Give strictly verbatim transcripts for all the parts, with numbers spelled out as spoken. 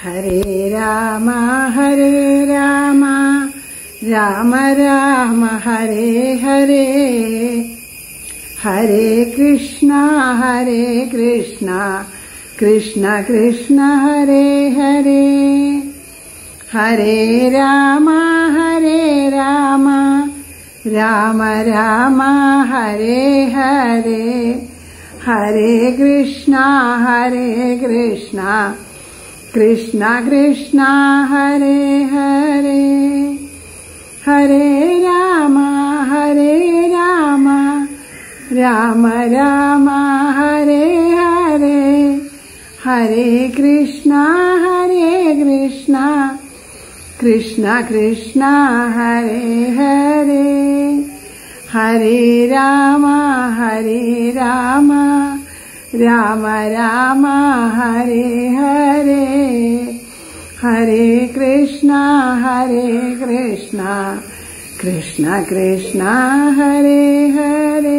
ഹരേ രാമ ഹരേ രാമ രാമ രാമ ഹരേ ഹരേ ഹരേ കൃഷ്ണ ഹരേ കൃഷ്ണ കൃഷ്ണ കൃഷ്ണ ഹരേ ഹരേ ഹരേ രാമ ഹരേ രാമ രാമ രാമ ഹരേ ഹരേ ഹരേ കൃഷ്ണ ഹരേ കൃഷ്ണ കൃഷ്ണ കൃഷ്ണ ഹരേ ഹരേ ഹരേ രാമ ഹരേ രാമ രാമ രാമ ഹരേ ഹരേ ഹരേ കൃഷ്ണ ഹരേ കൃഷ്ണ കൃഷ്ണ കൃഷ്ണ ഹരേ ഹരേ ഹരേ രാമ ഹരേ രാമ രാമ രാമ ഹരേ ഹരേ ഹരേ കൃഷ്ണ ഹരേ കൃഷ്ണ കൃഷ്ണ കൃഷ്ണ ഹരേ ഹരേ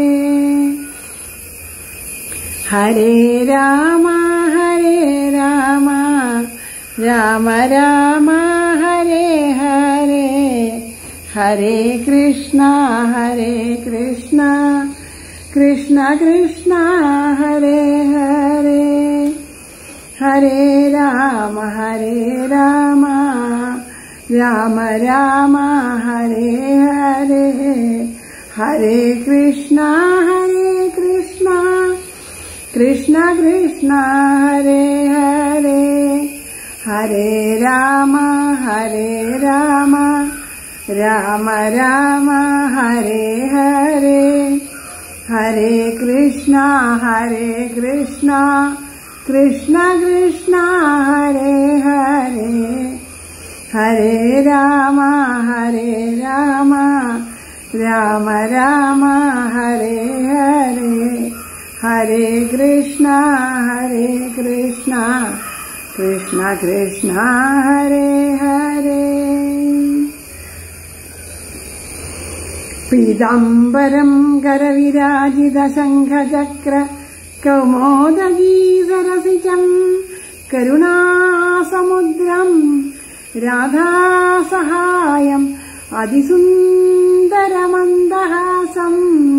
ഹരേ രാമ ഹരേ രാമ രാമ രാമ ഹരേ ഹരേ ഹരേ കൃഷ്ണ ഹരേ കൃഷ്ണ കൃഷ്ണ കൃഷ്ണ ഹരേ ഹരേ ഹരേ രാമ ഹരേ രാമ രാമ രാമ ഹരേ ഹരേ ഹരേ കൃഷ്ണ ഹരേ കൃഷ്ണ കൃഷ്ണ കൃഷ്ണ ഹരേ ഹരേ ഹരേ രാമ ഹരേ രാമ രാമ രാമ ഹരേ ഹരേ ഹരേ കൃഷ്ണ ഹരേ കൃഷ്ണ കൃഷ്ണ കൃഷ്ണ ഹരേ ഹരേ ഹരേ രാമ ഹരേ രാമ രാമ രാമ ഹരേ ഹരേ ഹരേ കൃഷ്ണ ഹരേ കൃഷ്ണ കൃഷ്ണ കൃഷ്ണ ഹരേ ഹരേ പീതാംബരം കരവിരാജിത ശംഖചക്ര കൗമോദഗീസരസിജം കരുണാസമുദ്രം രാധാസഹായം അതിസുന്ദരമന്ദഹാസം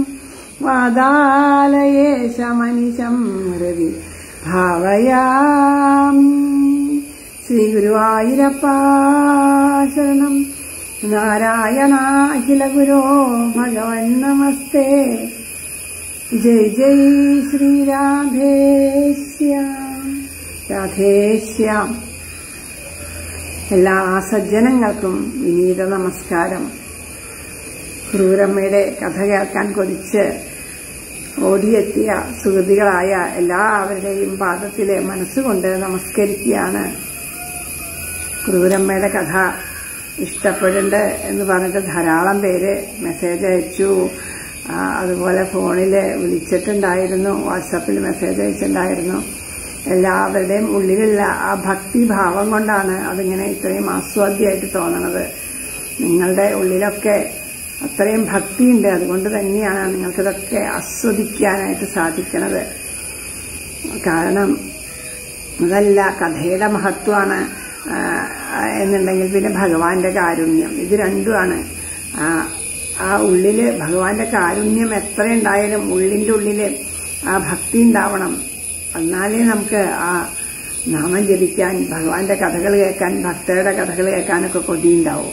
വാദാലയേശമനിശം ഹൃദി ഭാവയാമി. ശ്രീ ഗുരുവായൂരപ്പ ശരണം. നാരായണ അഖില ഗുരോ ഭഗവൻ നമസ്തേ. ജയ് ജയ് ശ്രീ രാധേശ്യാം രാധേശ്യാം. എല്ലാ സജ്ജനങ്ങൾക്കും വിനീത നമസ്കാരം. ക്രൂരമ്മയുടെ കഥ കേൾക്കാൻ കൊതിച്ച് ഓടിയെത്തിയ സുഹൃത്തുക്കളായ എല്ലാവരുടെയും പാദത്തിലെ മനസ്സുകൊണ്ട് നമസ്കരിക്കുകയാണ്. ക്രൂരമ്മയുടെ കഥ ഇഷ്ടപ്പെടുന്നുണ്ട് എന്ന് പറഞ്ഞിട്ട് ധാരാളം പേര് മെസ്സേജ് അയച്ചു. അതുപോലെ ഫോണിൽ വിളിച്ചിട്ടുണ്ടായിരുന്നു, വാട്സാപ്പിൽ മെസ്സേജ് അയച്ചിട്ടുണ്ടായിരുന്നു. എല്ലാവരുടെയും ഉള്ളിലുള്ള ആ ഭക്തിഭാവം കൊണ്ടാണ് അതിങ്ങനെ ഇത്രയും ആസ്വാദ്യമായിട്ട് തോന്നണത്. നിങ്ങളുടെ ഉള്ളിലൊക്കെ അത്രയും ഭക്തിയുണ്ട്, അതുകൊണ്ട് തന്നെയാണ് നിങ്ങൾക്കിതൊക്കെ ആസ്വദിക്കാനായിട്ട് സാധിക്കണത്. കാരണം അതല്ല കഥയുടെ മഹത്വമാണ് എന്നുണ്ടെങ്കിൽ പിന്നെ ഭഗവാന്റെ കാരുണ്യം, ഇത് രണ്ടുമാണ്. ആ ഉള്ളില് ഭഗവാന്റെ കാരുണ്യം എത്രയുണ്ടായാലും ഉള്ളിന്റെ ഉള്ളില് ആ ഭക്തി ഉണ്ടാവണം. എന്നാലേ നമുക്ക് ആ നാമം ജപിക്കാൻ, ഭഗവാന്റെ കഥകൾ കേൾക്കാൻ, ഭക്തരുടെ കഥകൾ കേൾക്കാനൊക്കെ കൊതിയുണ്ടാവും.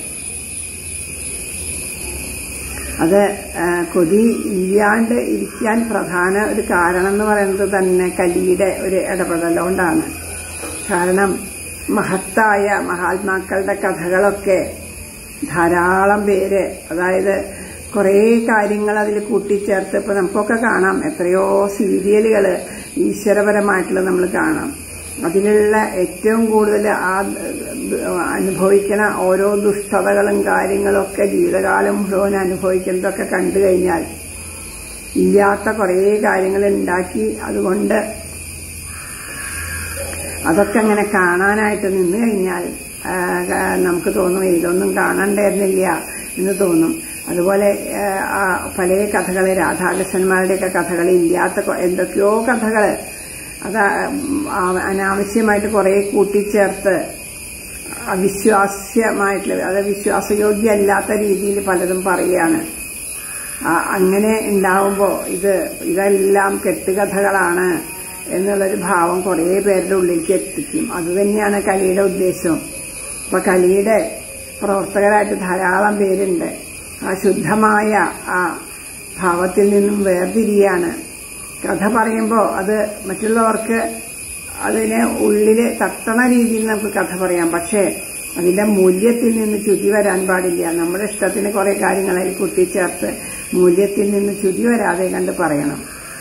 അത് കൊതി ഇല്ലാണ്ട് ഇരിക്കാൻ പ്രധാന ഒരു കാരണം എന്ന് പറയുന്നത് തന്നെ കലിയുടെ ഒരു ഇടപെടൽ കൊണ്ടാണ്. കാരണം മഹത്തായ മഹാത്മാക്കളുടെ കഥകളൊക്കെ ധാരാളം പേര്, അതായത് കുറേ കാര്യങ്ങൾ അതിൽ കൂട്ടിച്ചേർത്ത് ഇപ്പൊ നമുക്കൊക്കെ കാണാം. എത്രയോ സീരിയലുകൾ ഈശ്വരപരമായിട്ടുള്ള നമ്മൾ കാണാം. അതിലുള്ള ഏറ്റവും കൂടുതൽ ആ അനുഭവിക്കണ ഓരോ ദുഷ്ടതകളും കാര്യങ്ങളൊക്കെ ജീവിതകാലം മുഴുവൻ അനുഭവിക്കുന്നതൊക്കെ കണ്ടു കഴിഞ്ഞാൽ ഇല്ലാത്ത കുറേ കാര്യങ്ങൾ ഉണ്ടാക്കി അതുകൊണ്ട് അതൊക്കെ അങ്ങനെ കാണാനായിട്ട് നിന്ന് കഴിഞ്ഞാൽ നമുക്ക് തോന്നും ഇതൊന്നും കാണണ്ടായിരുന്നില്ല എന്ന് തോന്നും. അതുപോലെ പല കഥകൾ, രാധാകൃഷ്ണന്മാരുടെയൊക്കെ കഥകൾ, ഇല്ലാത്ത എന്തൊക്കെയോ കഥകൾ അത് അനാവശ്യമായിട്ട് കുറെ കൂട്ടിച്ചേർത്ത് അവിശ്വാസ്യമായിട്ടുള്ള, അത് വിശ്വാസയോഗ്യമല്ലാത്ത രീതിയിൽ പലതും പറയുകയാണ്. അങ്ങനെ ഉണ്ടാവുമ്പോൾ ഇത് ഇതെല്ലാം കെട്ടുകഥകളാണ് എന്നുള്ളൊരു ഭാവം കുറേ പേരുടെ ഉള്ളിലേക്ക് എത്തിക്കും. അതുതന്നെയാണ് കലിയുടെ ഉദ്ദേശം. അപ്പൊ കലിയുടെ പ്രവർത്തകരായിട്ട് ധാരാളം പേരുണ്ട്. ആ ശുദ്ധമായ ആ ഭാവത്തിൽ നിന്നും വേർതിരിയാണ്. കഥ പറയുമ്പോൾ അത് മറ്റുള്ളവർക്ക് അതിനെ ഉള്ളില് തട്ടണ രീതിയിൽ നമുക്ക് കഥ പറയാം. പക്ഷേ അതിന്റെ മൂല്യത്തിൽ നിന്ന് ചുതി വരാൻ പാടില്ല. നമ്മുടെ ഇഷ്ടത്തിന് കുറെ കാര്യങ്ങൾ അതിൽ കൂട്ടിച്ചേർത്ത് മൂല്യത്തിൽ നിന്ന് ചുതി വരാതെ കണ്ട് പറയണം.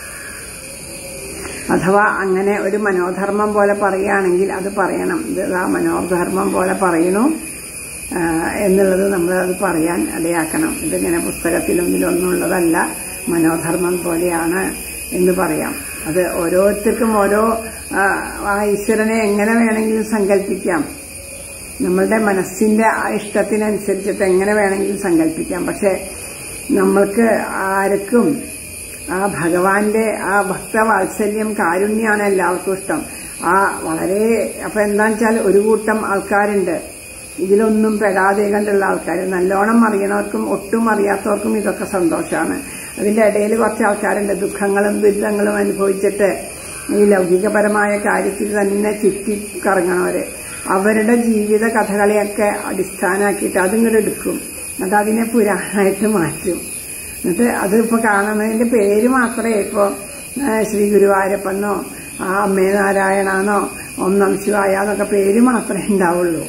അഥവാ അങ്ങനെ ഒരു മനോധർമ്മം പോലെ പറയുകയാണെങ്കിൽ അത് പറയണം. ഇത് ആ മനോധർമ്മം പോലെ പറയണു എന്നുള്ളത് നമ്മൾ അത് പറയാൻ ഇടയാക്കണം. ഇതിങ്ങനെ പുസ്തകത്തിലൊന്നിലൊന്നും ഉള്ളതല്ല, മനോധർമ്മം പോലെയാണ് എന്ന് പറയാം. അത് ഓരോരുത്തർക്കും ഓരോ ആ ഈശ്വരനെ എങ്ങനെ വേണമെങ്കിലും സങ്കല്പിക്കാം. നമ്മളുടെ മനസ്സിന്റെ ആ ഇഷ്ടത്തിനനുസരിച്ചിട്ട് എങ്ങനെ വേണമെങ്കിലും സങ്കല്പിക്കാം. പക്ഷെ നമ്മൾക്ക് ആർക്കും ആ ഭഗവാന്റെ ആ ഭക്തവാത്സല്യം, കാരുണ്യാണ് എല്ലാവർക്കും ഇഷ്ടം. ആ വളരെ അപ്പൊ എന്താന്ന് വെച്ചാൽ ഒരു കൂട്ടം ആൾക്കാരുണ്ട് ഇതിലൊന്നും പെടാതെ കണ്ടുള്ള ആൾക്കാർ. നല്ലോണം അറിയണവർക്കും ഒട്ടും അറിയാത്തവർക്കും ഇതൊക്കെ സന്തോഷമാണ്. അതിന്റെ ഇടയിൽ കുറച്ച് ആൾക്കാരുണ്ട് ദുഃഖങ്ങളും ദുരിതങ്ങളും അനുഭവിച്ചിട്ട് ഈ ലൗകികപരമായ കാര്യത്തിൽ തന്നെ ചുറ്റി കറങ്ങണവര്. അവരുടെ ജീവിത കഥകളെയൊക്കെ അടിസ്ഥാനമാക്കിയിട്ട് അതിങ്ങോട്ട് എടുക്കും, എന്നിട്ട് അതിനെ പുരാണമായിട്ട് മാറ്റും. എന്നിട്ട് അതിപ്പോ കാണുന്നതിന്റെ പേര് മാത്രമേ ഇപ്പോ ശ്രീ ഗുരുവായൂരപ്പനോ ആ അമ്മേ നാരായണനോ ഓം നമഃ ശിവായ എന്നൊക്കെ പേര് മാത്രമേ ഉണ്ടാവുള്ളൂ.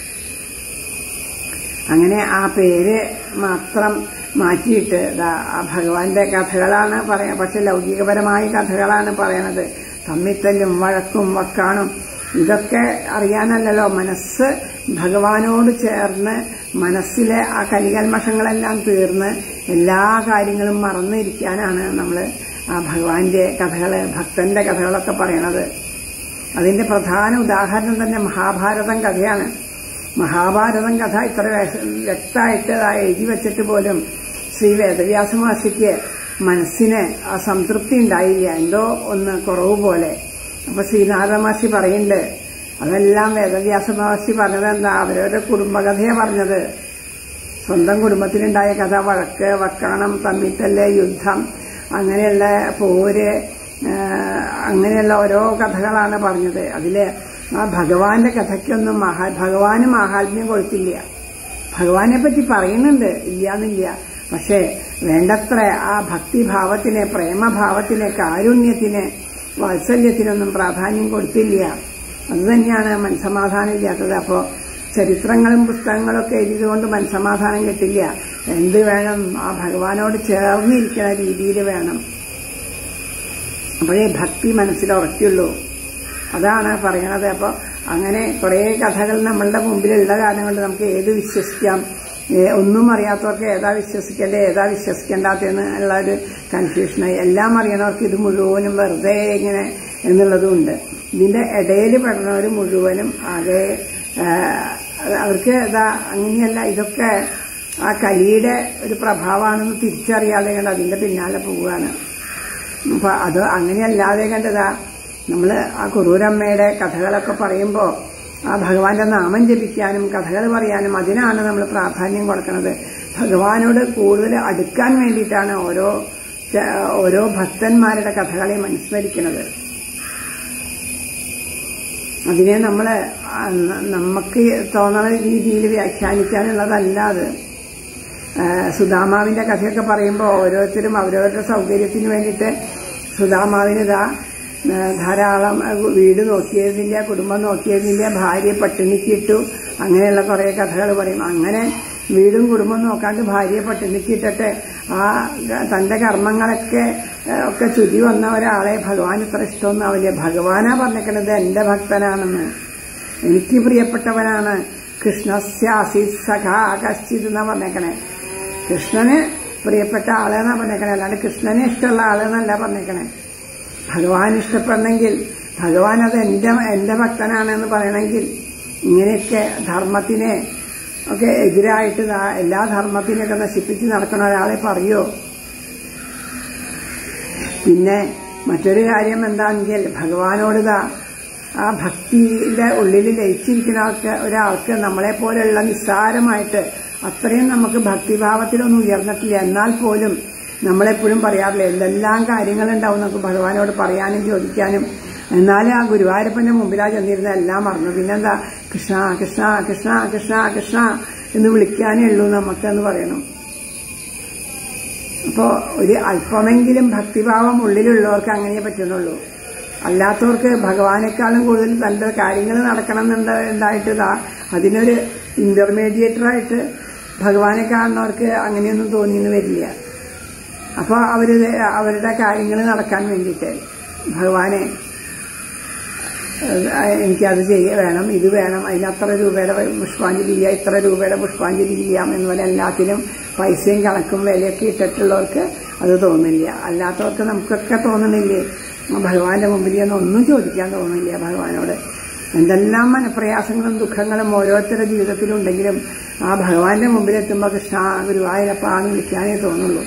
അങ്ങനെ ആ പേര് മാത്രം മാറ്റിയിട്ട് ആ ഭഗവാന്റെ കഥകളാണ് പറയാ. പക്ഷെ ലൗകികപരമായ കഥകളാണ് പറയണത്. തമ്മിത്തല്ലും വഴക്കും വക്കാണും ഇതൊക്കെ അറിയാനല്ലല്ലോ. മനസ്സ് ഭഗവാനോട് ചേർന്ന് മനസ്സിലെ ആ കലികൽമഷങ്ങളെല്ലാം തീർന്ന് എല്ലാ കാര്യങ്ങളും മറന്നിരിക്കാനാണ് നമ്മൾ ആ ഭഗവാന്റെ കഥകള്, ഭക്തന്റെ കഥകളൊക്കെ പറയണത്. അതിന്റെ പ്രധാന ഉദാഹരണം തന്നെ മഹാഭാരതം കഥയാണ്. മഹാഭാരതം കഥ ഇത്ര വ്യക്തമായിട്ട് എഴുതി വെച്ചിട്ട് പോലും ശ്രീ വേദവ്യാസ മഹർഷിക്ക് മനസ്സിന് ആ സംതൃപ്തി ഉണ്ടായില്ല, എന്തോ ഒന്ന് കുറവ് പോലെ. അപ്പൊ ശ്രീനാഥ മഹർഷി പറയുന്നുണ്ട്, അതെല്ലാം വേദവ്യാസ മഹർഷി പറഞ്ഞത് എന്താ, അവരവരുടെ കുടുംബകഥയെ പറഞ്ഞത്. സ്വന്തം കുടുംബത്തിലുണ്ടായ കഥ, വഴക്ക് വക്കാണം തമ്മിത്തല്ല് യുദ്ധം അങ്ങനെയുള്ള പോര് അങ്ങനെയുള്ള ഓരോ കഥകളാണ് പറഞ്ഞത്. അതില് ആ ഭഗവാന്റെ കഥയ്ക്കൊന്നും മഹാ ഭഗവാന് മാഹാത്മ്യം കൊടുത്തില്ല. ഭഗവാനെ പറ്റി പറയുന്നുണ്ട്, ഇല്ലാന്നില്ല. പക്ഷെ വേണ്ടത്ര ആ ഭക്തിഭാവത്തിന്, പ്രേമഭാവത്തിന്, കാരുണ്യത്തിന്, വാത്സല്യത്തിനൊന്നും പ്രാധാന്യം കൊടുത്തില്ല. അതുതന്നെയാണ് മനസ്സമാധാനം ഇല്ലാത്തത്. അപ്പോ ചരിത്രങ്ങളും പുസ്തകങ്ങളൊക്കെ എഴുതിയതുകൊണ്ട് മനസ്സമാധാനം കിട്ടില്ല. എന്ത് വേണം, ആ ഭഗവാനോട് ചേർന്നിരിക്കുന്ന രീതിയിൽ വേണം. അപ്പോഴേ ഭക്തി മനസ്സിൽ ഉറയ്ക്കുള്ളൂ. അതാണ് പറയണത്. അപ്പൊ അങ്ങനെ കുറെ കഥകൾ നമ്മളുടെ മുമ്പിലുള്ള കാരണം കൊണ്ട് നമുക്ക് ഏത് വിശ്വസിക്കാം, ഒന്നും അറിയാത്തവർക്ക് ഏതാ വിശ്വസിക്കേണ്ടത് ഏതാ വിശ്വസിക്കേണ്ടാത്തതെന്ന് ഉള്ള ഒരു കൺഫ്യൂഷനായി. എല്ലാം അറിയണവർക്ക് ഇത് മുഴുവനും വെറുതെ ഇങ്ങനെ എന്നുള്ളതും ഉണ്ട്. ഇതിന്റെ ഇടയിൽ പെടുന്നവർ മുഴുവനും ആകെ അവർക്ക് ഇതാ അങ്ങനെയല്ല, ഇതൊക്കെ ആ കലിയുടെ ഒരു പ്രഭാവമാണെന്ന് തിരിച്ചറിയാതെ കണ്ട് അതിന്റെ പിന്നാലെ പോവുകയാണ്. അപ്പൊ അത് അങ്ങനെയല്ലാതെ കണ്ടതാ നമ്മള് ആ കുറൂരമ്മയുടെ കഥകളൊക്കെ പറയുമ്പോ ആ ഭഗവാന്റെ നാമം ജപിക്കാനും കഥകൾ പറയാനും അതിനാണ് നമ്മൾ പ്രാധാന്യം കൊടുക്കുന്നത്. ഭഗവാനോട് കൂടുതൽ അടുക്കാൻ വേണ്ടിയിട്ടാണ് ഓരോ ഓരോ ഭക്തന്മാരുടെ കഥകളെ അനുസ്മരിക്കുന്നത്. അതിനെ നമ്മള് നമുക്ക് തോന്നുന്ന രീതിയിൽ വ്യാഖ്യാനിക്കാനുള്ളതല്ല അത്. സുദാമാവിന്റെ കഥയൊക്കെ പറയുമ്പോൾ ഓരോരുത്തരും അവരവരുടെ സൗകര്യത്തിന് വേണ്ടിയിട്ട് സുദാമാവിനിതാ ധാരാളം വീട് നോക്കിയിരുന്നില്ല, കുടുംബം നോക്കിയിരുന്നില്ല, ഭാര്യ പട്ടിണിക്കിട്ടു, അങ്ങനെയുള്ള കുറെ കഥകൾ പറയും. അങ്ങനെ വീടും കുടുംബം നോക്കാണ്ട് ഭാര്യയെ പട്ടിണിക്കിട്ടിട്ട് ആ തന്റെ കർമ്മങ്ങളൊക്കെ ഒക്കെ ചുതി വന്ന ഒരാളെ ഭഗവാൻ ഇത്ര ഇഷ്ടമൊന്നും ആവില്ല. ഭഗവാനാ പറഞ്ഞേക്കണത് എന്റെ ഭക്തനാണെന്ന്, എനിക്ക് പ്രിയപ്പെട്ടവനാണ്. കൃഷ്ണസ്യാസി സഖാ കശ്ചിത് എന്നാ പറഞ്ഞേക്കണേ. കൃഷ്ണന് പ്രിയപ്പെട്ട ആളെന്നാ പറഞ്ഞേക്കണേ, അല്ലാണ്ട് കൃഷ്ണനെ ഇഷ്ടമുള്ള ആളെന്നല്ല പറഞ്ഞേക്കണേ. ഭഗവാൻ ഇഷ്ടപ്പെടണമെങ്കിൽ, ഭഗവാൻ അത് എന്റെ എന്റെ ഭക്തനാണെന്ന് പറയണമെങ്കിൽ ഇങ്ങനെയൊക്കെ ധർമ്മത്തിനെ ഒക്കെ എതിരായിട്ട് എല്ലാ ധർമ്മത്തിനെയൊക്കെ നശിപ്പിച്ച് നടക്കുന്ന ഒരാളെ പറയോ? പിന്നെ മറ്റൊരു കാര്യം എന്താണെങ്കിൽ ഭഗവാനോടിതാ ആ ഭക്തിയുടെ ഉള്ളിൽ ലയിച്ചിരിക്കുന്ന ആൾക്ക് ഒരാൾക്ക് നമ്മളെ പോലെയുള്ള നിസ്സാരമായിട്ട് അത്രയും നമുക്ക് ഭക്തിഭാവത്തിലൊന്നും ഉയർന്നിട്ടില്ല. എന്നാൽ പോലും നമ്മളെപ്പോഴും പറയാറില്ല എന്തെല്ലാം കാര്യങ്ങളുണ്ടാവും നമുക്ക് ഭഗവാനോട് പറയാനും ചോദിക്കാനും. എന്നാലും ആ ഗുരുവായൂരപ്പന്റെ മുമ്പിലാ ചെന്നിരുന്ന എല്ലാം മറന്നു. പിന്നെന്താ കൃഷ്ണ കൃഷ്ണ കൃഷ്ണ കൃഷ്ണ കൃഷ്ണ എന്ന് വിളിക്കാനേ ഉള്ളൂ നമുക്കെന്ന് പറയണം. അപ്പോ ഒരു അല്പമെങ്കിലും ഭക്തിഭാവം ഉള്ളിലുള്ളവർക്ക് അങ്ങനെ പറ്റുന്നുള്ളൂ. അല്ലാത്തവർക്ക് ഭഗവാനേക്കാളും കൂടുതൽ നല്ല കാര്യങ്ങൾ നടക്കണം എന്നുണ്ടായിട്ട് അതിനൊരു ഇന്റർമീഡിയേറ്ററായിട്ട് ഭഗവാനെ കാണുന്നവർക്ക് അങ്ങനെയൊന്നും തോന്നിയെന്ന് വരില്ല. അപ്പോൾ അവര് അവരുടെ കാര്യങ്ങൾ നടക്കാൻ വേണ്ടിയിട്ട് ഭഗവാനെ എനിക്കത് ചെയ്യ വേണം, ഇത് വേണം, അതിനത്ര രൂപയുടെ പുഷ്പാഞ്ജലി ചെയ്യാം, ഇത്ര രൂപയുടെ പുഷ്പാഞ്ജലി ചെയ്യാം എന്നുപോലെ എല്ലാത്തിലും പൈസയും കണക്കും വിലയൊക്കെ ഇട്ടിട്ടുള്ളവർക്ക് അത് തോന്നില്ല. അല്ലാത്തവർക്ക് നമുക്കൊക്കെ തോന്നണില്ലേ ഭഗവാന്റെ മുമ്പിൽ ഒന്നും ചോദിക്കാൻ തോന്നില്ല ഭഗവാനോട്. എന്തെല്ലാം മനപ്രയാസങ്ങളും ദുഃഖങ്ങളും ഓരോരുത്തരുടെ ജീവിതത്തിലുണ്ടെങ്കിലും ആ ഭഗവാന്റെ മുമ്പിലെത്തുമ്പോൾ കൃഷ്ണ ഗുരുവായൂരപ്പ എന്ന് വിളിക്കാനേ തോന്നുള്ളൂ.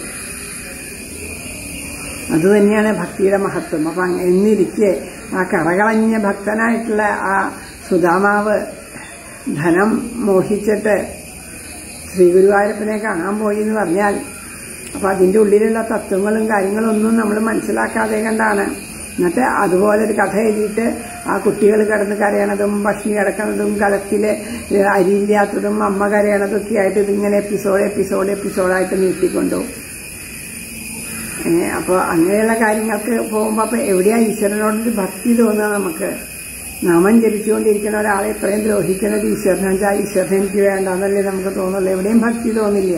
അതുതന്നെയാണ് ഭക്തിയുടെ മഹത്വം. അപ്പം എന്നിരിക്കെ ആ കറകളഞ്ഞ ഭക്തനായിട്ടുള്ള ആ സുദാമാവ് ധനം മോഹിച്ചിട്ട് ശ്രീ ഗുരുവായൂരപ്പനെ കാണാൻ പോയി എന്ന് പറഞ്ഞാൽ അപ്പം അതിൻ്റെ ഉള്ളിലുള്ള തത്വങ്ങളും കാര്യങ്ങളും ഒന്നും നമ്മൾ മനസ്സിലാക്കാതെ കണ്ടാണ്. എന്നിട്ട് അതുപോലെ ഒരു കഥ എഴുതിയിട്ട് ആ കുട്ടികൾ കിടന്ന് കരയണതും പഷ്ണി കിടക്കുന്നതും കലത്തിൽ അരിയില്ലാത്തതും അമ്മ കരയണതൊക്കെ ആയിട്ട് ഇതിങ്ങനെ എപ്പിസോഡ് എപ്പിസോഡ് എപ്പിസോഡായിട്ട് നീട്ടിക്കൊണ്ടുപോകും. അപ്പോൾ അങ്ങനെയുള്ള കാര്യങ്ങൾക്ക് പോകുമ്പോൾ അപ്പം എവിടെയാ ഈശ്വരനോടൊരു ഭക്തി തോന്നുക നമുക്ക്? നാമം ജപിച്ചുകൊണ്ടിരിക്കുന്ന ഒരാളെ ഇത്രയും ദ്രോഹിക്കുന്നത് ഈശ്വരനെ വെച്ചാൽ ഈശ്വരനെ എനിക്ക് വേണ്ടെന്നല്ലേ നമുക്ക് തോന്നുള്ളൂ. എവിടെയും ഭക്തി തോന്നില്ല.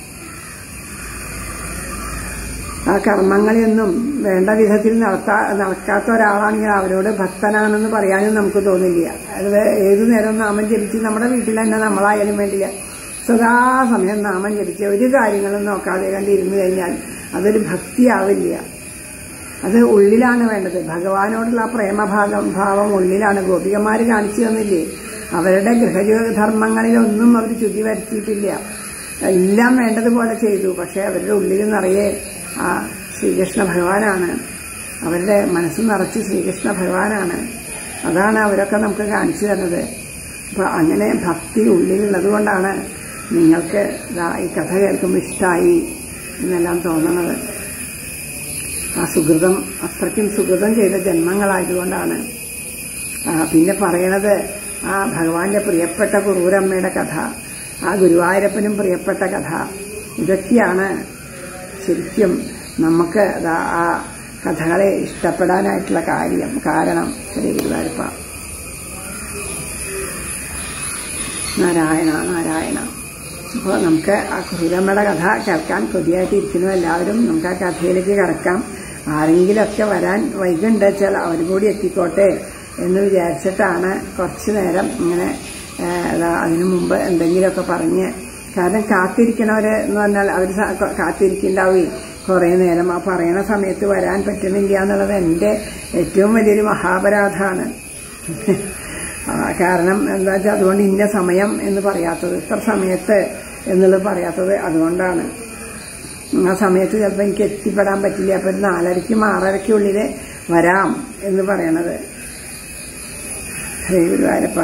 ആ കർമ്മങ്ങളെയൊന്നും വേണ്ട വിധത്തിൽ നടത്താ നടക്കാത്ത ഒരാളാണെങ്കിൽ അവരോട് ഭക്തനാണെന്ന് പറയാനും നമുക്ക് തോന്നില്ല. അത് ഏതു നേരവും നാമം ജപിച്ച് നമ്മുടെ വീട്ടിൽ തന്നെ നമ്മളായാലും വേണ്ടില്ല സദാസമയം നാമം ജപിച്ച് ഒരു കാര്യങ്ങളും നോക്കാതെ കണ്ടിരുന്നു കഴിഞ്ഞാൽ അതൊരു ഭക്തിയാവില്ല. അത് ഉള്ളിലാണ് വേണ്ടത്. ഭഗവാനോടുള്ള പ്രേമഭാഗം ഭാവം ഉള്ളിലാണ്. ഗോപികമാര് കാണിച്ചു തന്നില്ലേ? അവരുടെ ഗൃഹധർമ്മങ്ങളിലൊന്നും അവർ ചുതി വരുത്തിയിട്ടില്ല. എല്ലാം വേണ്ടതുപോലെ ചെയ്തു. പക്ഷെ അവരുടെ ഉള്ളിൽ നിറയെ ആ ശ്രീകൃഷ്ണ ഭഗവാനാണ്. അവരുടെ മനസ്സ് നിറച്ച് ശ്രീകൃഷ്ണ ഭഗവാനാണ്. അതാണ് അവരൊക്കെ നമുക്ക് കാണിച്ചു തന്നത്. അപ്പൊ അങ്ങനെ ഭക്തി ഉള്ളിലുള്ളത് കൊണ്ടാണ് നിങ്ങൾക്ക് ഈ കഥ കേൾക്കുമ്പോൾ ഇഷ്ടമായി എന്നെല്ലാം തോന്നണത്. ആ സുഹൃതം അത്രയ്ക്കും സുഹൃതം ചെയ്ത ജന്മങ്ങളായതുകൊണ്ടാണ്. പിന്നെ പറയണത് ആ ഭഗവാന്റെ പ്രിയപ്പെട്ട കുറൂരമ്മയുടെ കഥ, ആ ഗുരുവായൂരപ്പനും പ്രിയപ്പെട്ട കഥ, ഇതൊക്കെയാണ് ശരിക്കും നമുക്ക് ആ കഥകളെ ഇഷ്ടപ്പെടാനായിട്ടുള്ള കാര്യം കാരണം. ശ്രീ ഗുരുവായൂരപ്പ നാരായണ നാരായണ. അപ്പോൾ നമുക്ക് ആ കുറൂരമ്മയുടെ കഥ കേൾക്കാൻ കൊതിയായിട്ടിരിക്കുന്നു എല്ലാവരും. നമുക്ക് ആ കഥയിലേക്ക് കിടക്കാം. ആരെങ്കിലുമൊക്കെ വരാൻ വൈകുണ്ട് വെച്ചാൽ അവരും കൂടി എത്തിക്കോട്ടെ എന്ന് വിചാരിച്ചിട്ടാണ് കുറച്ചു നേരം ഇങ്ങനെ അതിനു മുമ്പ് എന്തെങ്കിലുമൊക്കെ പറഞ്ഞ്. കാരണം കാത്തിരിക്കണവര് എന്ന് പറഞ്ഞാൽ അവർ കാത്തിരിക്കുന്നുണ്ടാവേ കുറേ നേരം. ആ പറയണ സമയത്ത് വരാൻ പറ്റുന്നില്ല എന്നുള്ളത് എൻ്റെ ഏറ്റവും വലിയൊരു മഹാപരാധമാണ്. കാരണം എന്താ വെച്ചാൽ അതുകൊണ്ട് ഇന്ന സമയം എന്ന് പറയാത്തത്, ഇത്ര സമയത്ത് എന്നുള്ളത് പറയാത്തത് അതുകൊണ്ടാണ്. ആ സമയത്ത് ചിലപ്പോൾ എനിക്ക് എത്തിപ്പെടാൻ പറ്റില്ല. അപ്പം ഒരു നാലരയ്ക്കും ആറരയ്ക്കുള്ളിൽ വരാം എന്ന് പറയണത്. ശ്രീ ഗുരുവായൂരപ്പ.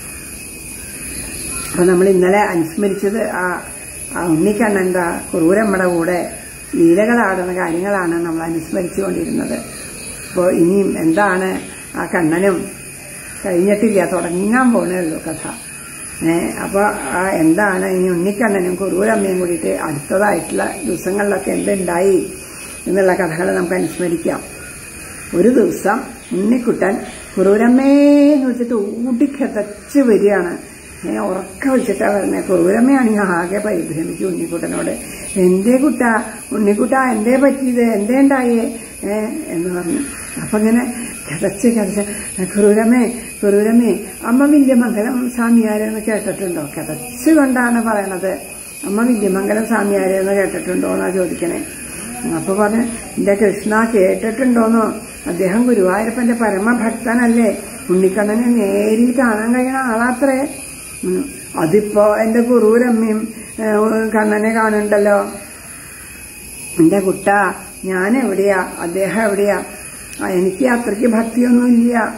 അപ്പം നമ്മൾ ഇന്നലെ അനുസ്മരിച്ചത് ആ ഉണ്ണിക്കണ്ണൻ്റെ കുറൂരമ്മയുടെ കൂടെ ലീലകളാടുന്ന കാര്യങ്ങളാണ് നമ്മൾ അനുസ്മരിച്ചു കൊണ്ടിരുന്നത്. അപ്പോൾ ഇനിയും എന്താണ് ആ കണ്ണനും കഴിഞ്ഞിട്ടില്ല, തുടങ്ങാൻ പോണേ ഉള്ളൂ കഥ. ഏഹ് അപ്പോൾ ആ എന്താണ് ഇനി ഉണ്ണിക്കണ്ണനും കുറൂരമ്മയും കൂടിയിട്ട് അടുത്തതായിട്ടുള്ള ദിവസങ്ങളിലൊക്കെ എന്തുണ്ടായി എന്നുള്ള കഥകൾ നമുക്ക് അനുസ്മരിക്കാം. ഒരു ദിവസം ഉണ്ണിക്കുട്ടൻ കുറൂരമ്മേന്ന് വെച്ചിട്ട് ഊട്ടിക്കതച്ച് വരികയാണ്. ഏഹ് ഉറക്ക വിളിച്ചിട്ടാ വരുന്നത്. കുറൂരമ്മയാണെങ്കിൽ ആകെ പരിഭ്രമിച്ചു ഉണ്ണിക്കുട്ടനോട്. എന്തേ കുട്ട ഉണ്ണിക്കുട്ട എന്തേ പറ്റിയത്, എന്തേ ഉണ്ടായേ ഏഹ് എന്ന് പറഞ്ഞു. അപ്പൊ ഇങ്ങനെ കതച്ച് കതച്ച് കുറൂരമ്മേ കുറൂരമ്മേ അമ്മ വില്യമംഗലം സ്വാമിയാരെന്ന് കേട്ടിട്ടുണ്ടോ? കതച്ചുകൊണ്ടാണ് പറയണത്. അമ്മ വില്യമംഗലം സ്വാമിയാരെന്ന് കേട്ടിട്ടുണ്ടോ എന്നാ ചോദിക്കണേ. അപ്പൊ പറഞ്ഞു എന്റെ കൃഷ്ണ കേട്ടിട്ടുണ്ടോന്നോ? അദ്ദേഹം ഗുരുവായൂരപ്പന്റെ പരമഭക്തനല്ലേ, ഉണ്ണിക്കണ്ണനെ നേരിൽ കാണാൻ കഴിയണ ആളാത്രേ. അതിപ്പോ എന്റെ കുറൂരമ്മയും കണ്ണനെ കാണുന്നുണ്ടല്ലോ. എന്റെ കുട്ട ഞാൻ എവിടെയാ, അദ്ദേഹം എവിടെയാ? എനിക്ക് അത്രയ്ക്ക് ഭക്തിയൊന്നുമില്ല.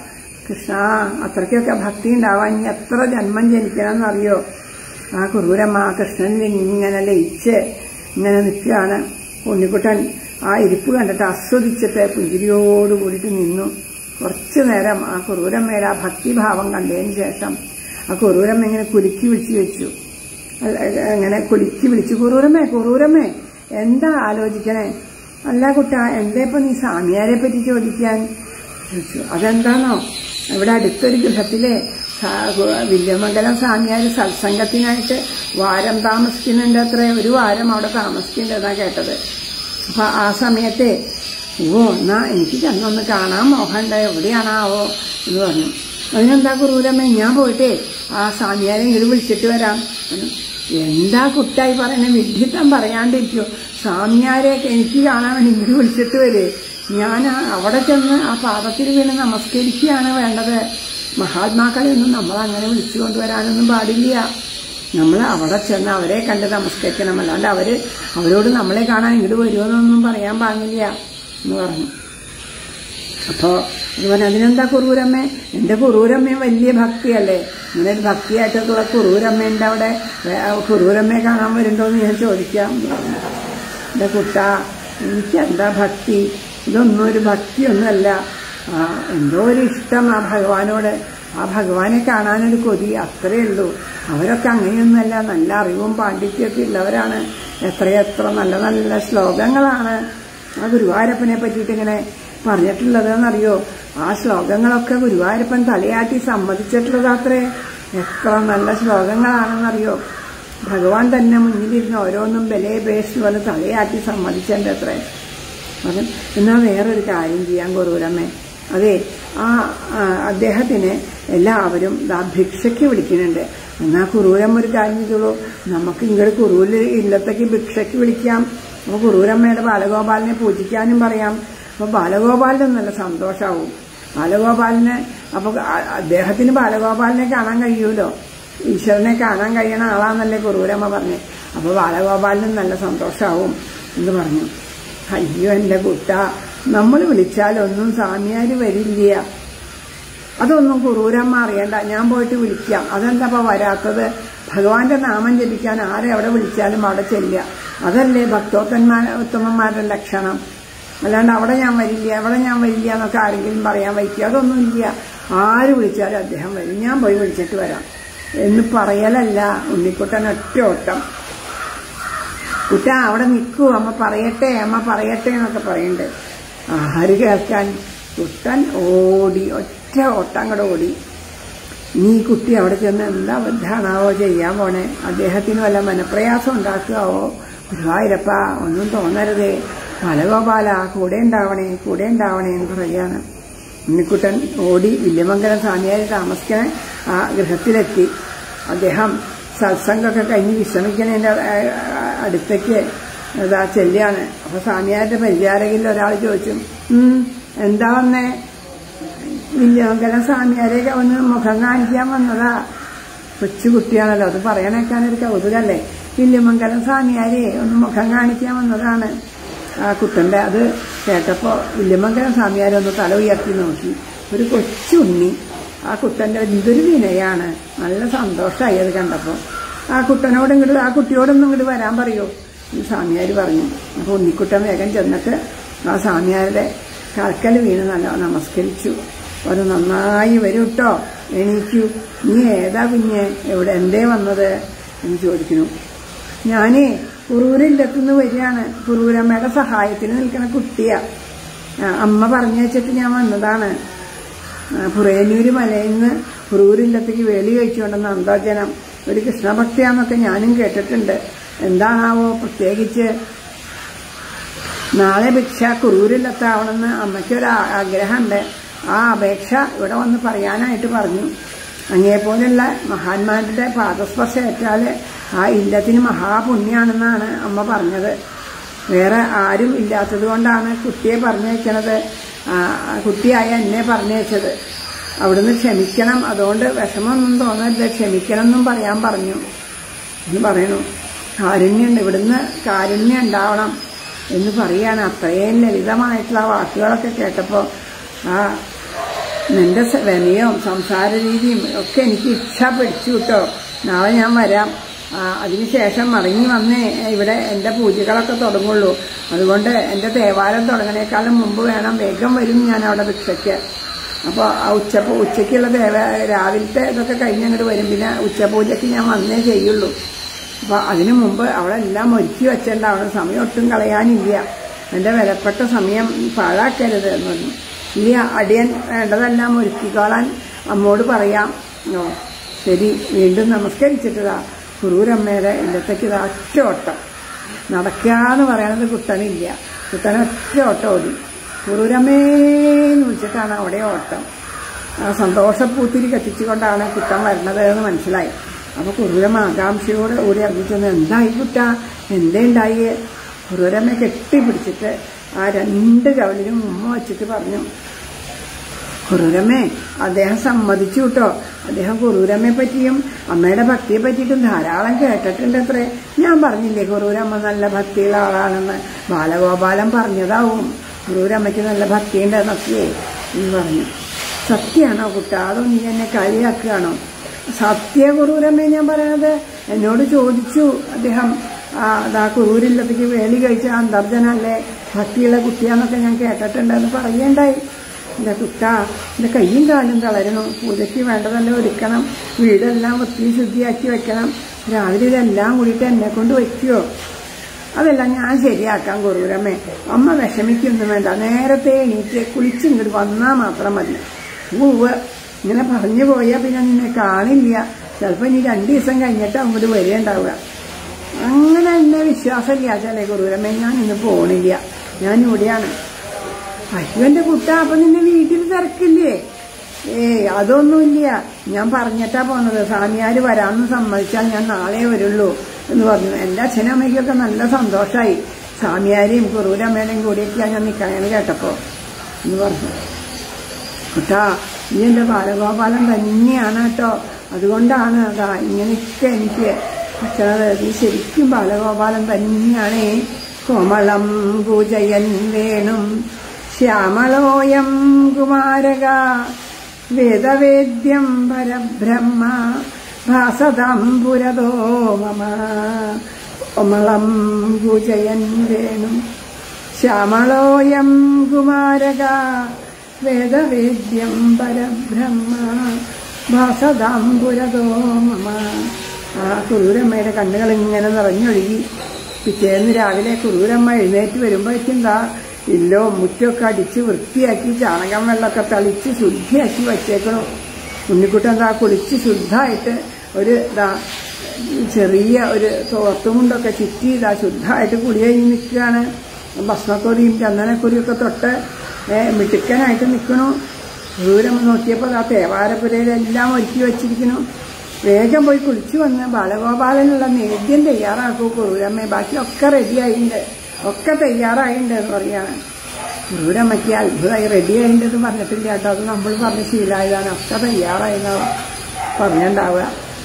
കൃഷ്ണ അത്രയ്ക്കൊക്കെ ഭക്തി ഉണ്ടാവാൻ ഇനി എത്ര ജന്മം ജനിക്കണമെന്നറിയോ. ആ കുറൂരമ്മ കൃഷ്ണനിൽ ഇങ്ങനെ ലയിച്ച് ഇങ്ങനെ നിൽക്കുകയാണ്. ഉണ്ണിക്കുട്ടൻ ആ ഇരിപ്പ് കണ്ടിട്ട് ആസ്വദിച്ചിട്ട് പുഞ്ചിരിയോട് കൂടിയിട്ട് നിന്നു. കുറച്ചു നേരം ആ കുറൂരമ്മയുടെ ആ ഭക്തിഭാവം കണ്ടതിന് ശേഷം ആ കുറൂരമ്മ ഇങ്ങനെ കുലുക്കി വിളിച്ചു വെച്ചു. അങ്ങനെ കുലുക്കി വിളിച്ചു, കുറൂരമ്മേ കുറൂരമ്മേ എന്താ ആലോചിക്കണേ? അല്ല കുട്ട, എന്താ ഇപ്പൊ നീ സ്വാമിയാരെ പറ്റി ചോദിക്കാൻ ചോദിച്ചു. അതെന്താണോ, ഇവിടെ അടുത്തൊരു ഗൃഹത്തിലെ വില്യമംഗലം സ്വാമിയാര് സത്സംഗത്തിനായിട്ട് വാരം താമസിക്കുന്നുണ്ട് അത്ര. ഒരു വാരം അവിടെ താമസിക്കുന്നുണ്ടെന്നാ കേട്ടത്. അപ്പൊ ആ സമയത്തെ ഓ എന്നാ എനിക്ക് ചെന്നൊന്ന് കാണാൻ മോഹമുണ്ട്, എവിടെയാണാവോ എന്ന് പറഞ്ഞു. അതിനെന്താ കുറൂരമ്മ, ഞാൻ പോയിട്ടേ ആ സ്വാമിയാരെ ഇങ്ങോട്ട് വിളിച്ചിട്ട് വരാം. എന്താ കുട്ടായി പറയണേ, വിഡ്ഢിത്തം പറയാണ്ടിരിക്കോ. സ്വാമിയാരെയൊക്കെ എനിക്ക് കാണാൻ വേണ്ടി ഇങ്ങോട്ട് വിളിച്ചിട്ട് വരേ. ഞാൻ അവിടെ ചെന്ന് ആ പാദത്തിൽ വീണ് നമസ്കരിക്കുകയാണ് വേണ്ടത്. മഹാത്മാക്കളെയൊന്നും നമ്മളങ്ങനെ വിളിച്ചു കൊണ്ടുവരാനൊന്നും പാടില്ല. നമ്മൾ അവിടെ ചെന്ന് അവരെ കണ്ട് നമസ്കരിക്കണം, അല്ലാണ്ട് അവര് അവരോട് നമ്മളെ കാണാൻ ഇങ്ങോട്ട് വരുമെന്നൊന്നും പറയാൻ പാടില്ല എന്ന് പറഞ്ഞു. അപ്പോ അതുപോലെ അതിനെന്താ കുറൂരമ്മേ, എന്റെ കുറൂരമ്മയും വലിയ ഭക്തിയല്ലേ, ഇങ്ങനെ ഒരു ഭക്തിയായിട്ടുള്ള കുറൂരമ്മയുണ്ട് അവിടെ, കുറൂരമ്മയെ കാണാൻ വരുന്നുണ്ടോന്ന് ഞാൻ ചോദിക്കാം എന്ന് പറഞ്ഞു. എന്റെ കുട്ട, എനിക്കെന്താ ഭക്തി, ഇതൊന്നും ഒരു ഭക്തിയൊന്നുമല്ല. ആ എന്തോ ഒരു ഇഷ്ടം ആ ഭഗവാനോട്, ആ ഭഗവാനെ കാണാനൊരു കൊതി, അത്രയേ ഉള്ളൂ. അവരൊക്കെ അങ്ങനെയൊന്നുമല്ല, നല്ല അറിവും പാണ്ഡിത്യമൊക്കെ ഉള്ളവരാണ്. എത്രയെത്ര നല്ല നല്ല ശ്ലോകങ്ങളാണ് ആ ഗുരുവായൂരപ്പനെ പറ്റിയിട്ട് ഇങ്ങനെ പറഞ്ഞിട്ടുള്ളതെന്നറിയോ. ആ ശ്ലോകങ്ങളൊക്കെ ഗുരുവായൂരപ്പൻ തലയാട്ടി സമ്മതിച്ചിട്ടുള്ളത് അത്രേ. എത്ര നല്ല ശ്ലോകങ്ങളാണെന്നറിയോ. ഭഗവാൻ തന്നെ മുന്നിലിരുന്ന് ഓരോന്നും ബലേ ബേസ് പോലെ തലയാട്ടി സമ്മതിച്ചതിൻ്റെ അത്രേ. അത് എന്നാ വേറൊരു കാര്യം ചെയ്യാൻ കുറൂരമ്മേ, അതെ ആ അദ്ദേഹത്തിന് എല്ലാവരും ദാ ഭിക്ഷയ്ക്ക് വിളിക്കുന്നുണ്ട്. എന്നാ കുറൂരമ്മ ഒരു കാര്യം ചെയ്തോളൂ, നമുക്ക് ഇങ്ങോട്ട് കുറൂരിൽ ഇല്ലത്തേക്ക് ഭിക്ഷയ്ക്ക് വിളിക്കാം. അപ്പോൾ കുറൂരമ്മയുടെ ബാലഗോപാലിനെ പൂജിക്കാനും പറയാം. അപ്പോൾ ബാലഗോപാലിന് നല്ല സന്തോഷമാവും. ബാലഗോപാലിന് അപ്പോൾ അദ്ദേഹത്തിന് ബാലഗോപാലിനെ കാണാൻ കഴിയൂലോ, ഈശ്വരനെ കാണാൻ കഴിയണ ആളാന്നല്ലേ കുറൂരമ്മ പറഞ്ഞേ. അപ്പോൾ ബാലഗോപാലിനും നല്ല സന്തോഷമാവും എന്ന് പറഞ്ഞു. അയ്യോ എൻ്റെ കുട്ട, നമ്മൾ വിളിച്ചാലൊന്നും സ്വാമിയാര് വരില്ല. അതൊന്നും കുറൂരമ്മ അറിയണ്ട, ഞാൻ പോയിട്ട് വിളിക്കാം. അതെന്താ വരാത്തത്? ഭഗവാന്റെ നാമം ജപിക്കാൻ ആരെ എവിടെ വിളിച്ചാലും അവിടെ ചെല്ലുക, അതല്ലേ ഭക്തോത്തന്മാർ ഉത്തമന്മാരുടെ ലക്ഷണം. അല്ലാണ്ട് അവിടെ ഞാൻ വരില്ല അവിടെ ഞാൻ വരില്ല എന്നൊക്കെ ആരെങ്കിലും പറയാൻ വയ്ക്കുക, അതൊന്നും ഇല്ല. ആര് വിളിച്ചാലും അദ്ദേഹം വരും, ഞാൻ പോയി വിളിച്ചിട്ട് വരാം എന്ന് പറയലല്ല. ഉണ്ണിക്കുട്ടൻ ഒറ്റ ഓട്ടം. കുട്ട അവിടെ നിൽക്കൂ, അമ്മ പറയട്ടെ അമ്മ പറയട്ടെ എന്നൊക്കെ പറയുന്നുണ്ട്. ആര് കേൾക്കാൻ? കുട്ടൻ ഓടി, ഒറ്റ ഓട്ടം അങ്ങോട്ട് ഓടി. നീ കുട്ടി അവിടെ ചെന്ന് എന്താ ബദ്ധാണാവോ ചെയ്യാൻ പോണേ? അദ്ദേഹത്തിന് വല്ല മനപ്രയാസം ഉണ്ടാക്കുകയാവോ? ഗുരുവായൂരപ്പ ഒന്നും തോന്നരുതേ, ബാലഗോപാല കൂടെ ഉണ്ടാവണേ കൂടെ ഉണ്ടാവണേ എന്ന് പറയാണ്. ഉണ്ണിക്കുട്ടൻ ഓടി വില്യമംഗലം സ്വാമിയാർ താമസിക്കാൻ ആ ഗൃഹത്തിലെത്തി. അദ്ദേഹം സത്സംഗമൊക്കെ കഴിഞ്ഞ് വിശ്രമിക്കുന്നതിൻ്റെ അടുത്തേക്ക് ഇതാ ചെല്ലുകയാണ്. അപ്പൊ സ്വാമിയാരുടെ പരിചാരകയിൽ ഒരാൾ ചോദിച്ചു, എന്താ വന്നേ? വില്യമംഗലം സ്വാമിയാരെയൊക്കെ ഒന്ന് മുഖം കാണിക്കാൻ വന്നതാ. കൊച്ചുകുട്ടിയാണല്ലോ, അത് പറയാനേക്കാനൊരു കൗതുകല്ലേ. വില്യമംഗലം സ്വാമിയാരെ ഒന്ന് മുഖം കാണിക്കാൻ വന്നതാണ് ആ കുട്ടൻ്റെ. അത് കേട്ടപ്പോൾ വില്യമംഗലം സ്വാമിയാരൊന്ന് തല ഉയർത്തി നോക്കി. ഒരു കൊച്ചുണ്ണി. ആ കുട്ടൻ്റെ എന്തൊരു വിനയാണ്, നല്ല സന്തോഷമായി അത് കണ്ടപ്പോൾ. ആ കുട്ടനോട് ഇങ്ങോട്ട് ആ കുട്ടിയോടൊന്നും ഇങ്ങോട്ട് വരാൻ പറയൂ ഈ സ്വാമിയാർ പറഞ്ഞു. അപ്പോൾ ഉണ്ണിക്കുട്ടൻ വേഗം ചെന്നിട്ട് ആ സ്വാമിയാരുടെ കൽക്കൽ വീണ് നല്ല നമസ്കരിച്ചു. അത് നന്നായി വരും കേട്ടോ, എണീക്കൂ, നീ ഏതാ കുഞ്ഞെ, എവിടെ എന്തേ വന്നത് എന്ന് ചോദിക്കുന്നു. ഞാനേ കുറൂരില്ലത്തുനിന്ന് വരികയാണ്, കുറൂരമ്മയുടെ സഹായത്തിന് നിൽക്കുന്ന കുട്ടിയാ. അമ്മ പറഞ്ഞു വെച്ചിട്ട് ഞാൻ വന്നതാണ്. പുറയന്നൂര് മലയിൽ നിന്ന് കുറൂരില്ലത്തേക്ക് വേലി കഴിച്ചുകൊണ്ടെന്ന് അന്തോജനം. ഒരു കൃഷ്ണഭക്തിയാന്നൊക്കെ ഞാനും കേട്ടിട്ടുണ്ട്. എന്താണാവോ പ്രത്യേകിച്ച്? നാളെ ഭിക്ഷ കുറൂരില്ലത്താവണമെന്ന് അമ്മയ്ക്കൊരു ആഗ്രഹമുണ്ട്. ആ അപേക്ഷ ഇവിടെ വന്ന് പറയാനായിട്ട് പറഞ്ഞു. അങ്ങേപോലുള്ള മഹാന്മാരുടെ പാദസ്പർശം ഏറ്റാൽ ആ ഇല്ലത്തിന് മഹാപുണ്യാണെന്നാണ് അമ്മ പറഞ്ഞത്. വേറെ ആരും ഇല്ലാത്തത് കൊണ്ടാണ് കുട്ടിയെ പറഞ്ഞയക്കണത്, കുട്ടിയായ എന്നെ പറഞ്ഞയച്ചത്. അവിടുന്ന് ക്ഷമിക്കണം, അതുകൊണ്ട് വിഷമമൊന്നും തോന്നരുത്, ക്ഷമിക്കണം എന്നും പറയാൻ പറഞ്ഞു എന്ന് പറയണു. കാരുണ്യം ഇവിടുന്ന് കാരുണ്യം ഉണ്ടാവണം എന്ന് പറയാണ്. അത്രയും ലളിതമായിട്ടുള്ള വാക്കുകളൊക്കെ കേട്ടപ്പോൾ ആ നിന്റെ വിനയവും സംസാര രീതിയും ഒക്കെ എനിക്ക് ഇച്ഛ പിടിച്ചു കിട്ടോ. നാളെ ഞാൻ വരാം. അതിനുശേഷം മടങ്ങി വന്നേ ഇവിടെ എൻ്റെ പൂജകളൊക്കെ തുടങ്ങുള്ളൂ. അതുകൊണ്ട് എൻ്റെ തേവാരം തുടങ്ങണേക്കാളും മുമ്പ് വേണം. വേഗം വരും ഞാൻ അവിടെ ഭിക്ഷയ്ക്ക്. അപ്പോൾ ആ ഉച്ച ഉച്ചയ്ക്കുള്ള ദേവ രാവിലത്തെ ഇതൊക്കെ കഴിഞ്ഞ് അങ്ങോട്ട് വരും. പിന്നെ ഉച്ചപൂജയ്ക്ക് ഞാൻ വന്നേ ചെയ്യുള്ളൂ. അപ്പോൾ അതിനു മുമ്പ് അവിടെ എല്ലാം ഒരുക്കി വെച്ചിട്ടുണ്ടാവണം. സമയം ഒട്ടും കളയാനില്ല. എൻ്റെ വിലപ്പെട്ട സമയം പാഴാക്കരുത് എന്ന് പറഞ്ഞു. ഇല്ല, അടിയൻ വേണ്ടതെല്ലാം ഒരുക്കിക്കോളാൻ അമ്മോട് പറയാം. ഓ ശരി. വീണ്ടും നമസ്കരിച്ചിട്ടതാ കുറൂരമ്മയുടെ ഇല്ലത്തേക്ക് ഇതാ ഒറ്റ ഓട്ടം. നടക്കാന്ന് പറയണത് കുട്ടനില്ല. കുട്ടൻ ഒറ്റ ഓട്ടം ഓടി. കുറൂരമ്മേന്ന് വിളിച്ചിട്ടാണ് അവിടെ ഓട്ടം. സന്തോഷപ്പൂത്തിരി കത്തിച്ചുകൊണ്ടാണ് കുട്ടൻ വരണത് എന്ന് മനസ്സിലായി. അപ്പോൾ കുറൂരമ്മ ആകാംക്ഷയോട് ഓടി അറിയിച്ചെന്ന്, എന്തായി കുട്ട, എന്തേ ഉണ്ടായി? കുറൂരമ്മ കെട്ടിപ്പിടിച്ചിട്ട് ആ രണ്ട് കവലിനും ഉമ്മ വച്ചിട്ട് പറഞ്ഞു, കുറൂരമ്മേ അദ്ദേഹം സമ്മതിച്ചു കേട്ടോ. അദ്ദേഹം കുറൂരമ്മയെ പറ്റിയും അമ്മയുടെ ഭക്തിയെ പറ്റിയിട്ടും ധാരാളം കേട്ടിട്ടുണ്ട് അത്രേ. ഞാൻ പറഞ്ഞില്ലേ കുറൂരമ്മ നല്ല ഭക്തിയുള്ള ആളാണെന്ന്. ബാലഗോപാലൻ പറഞ്ഞതാവും കുറൂരമ്മയ്ക്ക് നല്ല ഭക്തിയുണ്ടെന്നൊക്കെ എന്ന് പറഞ്ഞു. സത്യമാണോ കുട്ട, അതോ നീ എന്നെ കളിയാക്കുകയാണോ? സത്യ കുറൂരമ്മയെ ഞാൻ പറയണത്. എന്നോട് ചോദിച്ചു അദ്ദേഹം, അതാ കുറൂരില്ലത്തേക്ക് വേലി കഴിച്ച അന്തർജനല്ലേ, ഭക്തിയുള്ള കുട്ടിയാന്നൊക്കെ ഞാൻ കേട്ടിട്ടുണ്ടെന്ന് പറയേണ്ടായി. എൻ്റെ കുട്ട, എൻ്റെ കയ്യും കാലും തളരണു. പൂജയ്ക്ക് വേണ്ടതെല്ലാം ഒരുക്കണം, വീടെല്ലാം വൃത്തി ശുദ്ധിയാക്കി വെക്കണം. രാവിലെ ഇതെല്ലാം കൂടിയിട്ട് എന്നെ കൊണ്ട് വയ്ക്കുമോ? അതെല്ലാം ഞാൻ ശരിയാക്കാം കുറൂരമ്മേ. അമ്മ വിഷമിക്കൊന്നും വേണ്ട. നേരത്തെ എണീറ്റ് കുളിച്ചിങ്ങോട്ട് വന്നാൽ മാത്രം മതി. പൂവ് ഇങ്ങനെ പറഞ്ഞു പോയാൽ പിന്നെ നിന്നെ കാണില്ല. ചിലപ്പോൾ ഇനി രണ്ടു ദിവസം കഴിഞ്ഞിട്ട് അങ്ങോട്ട് വരികയുണ്ടാവുക. അങ്ങനെ എന്നെ വിശ്വാസമില്ല ചില കുറൂരമ്മേ. ഞാൻ ഇന്ന് പോണില്ല, ഞാൻ ഇവിടെയാണ്. അയ്യോ എൻ്റെ കുട്ട, അപ്പൊ നിന്നെ വീട്ടിൽ തിരക്കില്ലേ? ഏയ് അതൊന്നുമില്ല, ഞാൻ പറഞ്ഞിട്ടാ പോന്നത്. സ്വാമിയാര് വരാമെന്ന് സമ്മതിച്ചാൽ ഞാൻ നാളെ വരുള്ളൂ എന്ന് പറഞ്ഞു. എൻ്റെ അച്ഛനും അമ്മയ്ക്കൊക്കെ നല്ല സന്തോഷമായി. സ്വാമിയാരെയും കുറൂരമ്മേനെയും കൂടിയൊക്കെയാണ് ഞാൻ നിൽക്കണമെന്ന് കേട്ടപ്പോൾ എന്ന് പറഞ്ഞു. കുട്ടാ, നീ എൻ്റെ ബാലഗോപാലൻ തന്നെയാണ് കേട്ടോ. അതുകൊണ്ടാണ് അതാ ഇങ്ങനെയൊക്കെ എനിക്ക് പറ്റണത്. നീ ശരിക്കും ബാലഗോപാലൻ തന്നെയാണ്. കോമളം പൂജയൻ വേണും ശ്യാമളോയം കുമാരക വേദവേദ്യം പരബ്രഹ്മ ഭാസതാം പുരതോ മമ. കോമളം പൂജയൻ വേണും ശ്യാമളോയം കുമാരക വേദവേദ്യം പരബ്രഹ്മ ഭാസതാം പുരതോ മമ. ആ കുറൂരമ്മയുടെ കണ്ണുകൾ ഇങ്ങനെ നിറഞ്ഞൊഴുകി. പിറ്റേന്ന് രാവിലെ കുറൂരമ്മ എഴുന്നേറ്റ് വരുമ്പോഴേക്കും ദാ ഇല്ലോ മുറ്റൊക്കെ അടിച്ച് വൃത്തിയാക്കി ചാണകം വെള്ളമൊക്കെ തളിച്ച് ശുദ്ധിയാക്കി വച്ചേക്കണം. ഉണ്ണിക്കുട്ടൻ ദാ കുളിച്ച് ശുദ്ധമായിട്ട് ഒരു ദാ ചെറിയ ഒരു തോർത്തുമുണ്ടൊക്കെ ചുറ്റി ഇതാ ശുദ്ധമായിട്ട് കുളി കഴിഞ്ഞ് നിൽക്കുകയാണ്. ഭസ്മക്കൊടിയും ചന്ദനക്കൊടിയൊക്കെ തൊട്ട് മിടുക്കനായിട്ട് നിൽക്കണു. ദൂരം നോക്കിയപ്പോൾ ആ തേവാരപ്പുരയിലെല്ലാം ഒരുക്കി വച്ചിരിക്കുന്നു. വേഗം പോയി കുളിച്ചു വന്ന് ബാലഗോപാലനുള്ള നേദ്യം തയ്യാറാക്കൂ കുറൂരമ്മ. ബാക്കിയൊക്കെ റെഡിയായിട്ടുണ്ട്, ഒക്കെ തയ്യാറായിട്ടുണ്ട് എന്ന് പറയാണ്. കുറൂരമ്മയ്ക്ക് അത്ഭുതമായി. റെഡിയായിട്ടെന്ന് പറഞ്ഞിട്ടില്ല കേട്ടോ, അത് നമ്മൾ പറഞ്ഞ് ശീലമായതാണ്. ഒക്കെ തയ്യാറായെന്നാണ് പറഞ്ഞുണ്ടാവുക.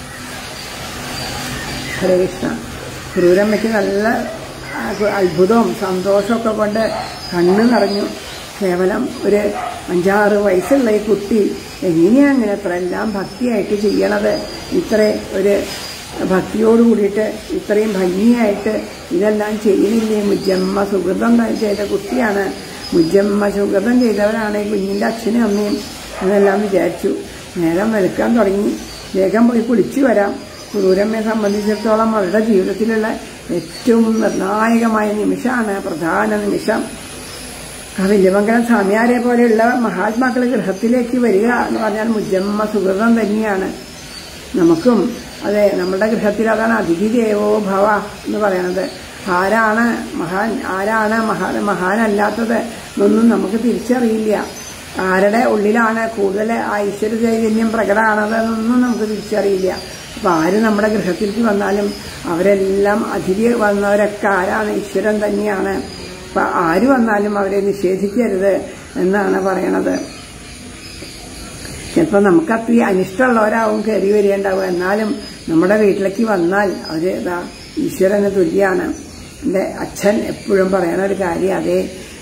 ഹരേ കൃഷ്ണ. കുറൂരമ്മയ്ക്ക് നല്ല അത്ഭുതവും സന്തോഷമൊക്കെ കൊണ്ട് കണ്ണ് നിറഞ്ഞു. കേവലം ഒരു അഞ്ചാറ് വയസ്സുള്ള ഈ കുട്ടി എങ്ങനെയാണ് അങ്ങനെ അത്ര എല്ലാം ഭക്തിയായിട്ട് ചെയ്യണത്? ഇത്ര ഒരു ഭക്തിയോട് കൂടിയിട്ട് ഇത്രയും ഭംഗിയായിട്ട് ഇതെല്ലാം ചെയ്യുന്നില്ലേ? മുജ്ജമ്മ സുഹൃതം ചെയ്ത കുട്ടിയാണ്. മുജ്ജമ്മ സുഹൃതം ചെയ്തവരാണ് ഈ കുഞ്ഞിൻ്റെ അച്ഛനും അമ്മയും എന്നെല്ലാം വിചാരിച്ചു. നേരം വെളുക്കാൻ തുടങ്ങി. വേഗം പോയി കുളിച്ചു വരാം. കുറൂരമ്മയെ സംബന്ധിച്ചിടത്തോളം അവരുടെ ജീവിതത്തിലുള്ള ഏറ്റവും നിർണായകമായ നിമിഷമാണ്, പ്രധാന നിമിഷം. വില്യമംഗലം സ്വാമിയാരെ പോലെയുള്ള മഹാത്മാക്കൾ ഗൃഹത്തിലേക്ക് വരിക എന്ന് പറഞ്ഞാൽ മുജ്ജമ്മ സുഹൃതം തന്നെയാണ്. നമുക്കും അതെ, നമ്മുടെ ഗൃഹത്തിൽ അതാണ് അതിഥി ദേവോ ഭവ എന്ന് പറയണത്. ആരാണ് മഹാൻ, ആരാണ് മഹാ മഹാനല്ലാത്തത് എന്നൊന്നും നമുക്ക് തിരിച്ചറിയില്ല. ആരുടെ ഉള്ളിലാണ് കൂടുതൽ ഐശ്വര്യ ചൈതന്യം പ്രകടമാണത് എന്നൊന്നും നമുക്ക് തിരിച്ചറിയില്ല. അപ്പം ആര് നമ്മുടെ ഗൃഹത്തിലേക്ക് വന്നാലും അവരെല്ലാം അതിഥി വന്നവരൊക്കെ ആരാണ്? ഈശ്വരൻ തന്നെയാണ്. അപ്പം ആര് വന്നാലും അവരെ നിഷേധിക്കരുത് എന്നാണ് പറയണത്. ചിലപ്പോൾ നമുക്കത്ര അനിഷ്ടമുള്ളവരാവും കയറി വരികയുണ്ടാവുക. എന്നാലും നമ്മുടെ വീട്ടിലേക്ക് വന്നാൽ അവർ ഇതാ ഈശ്വരന് തുല്യമാണ്. എൻ്റെ അച്ഛൻ എപ്പോഴും പറയണ ഒരു കാര്യം അതേ.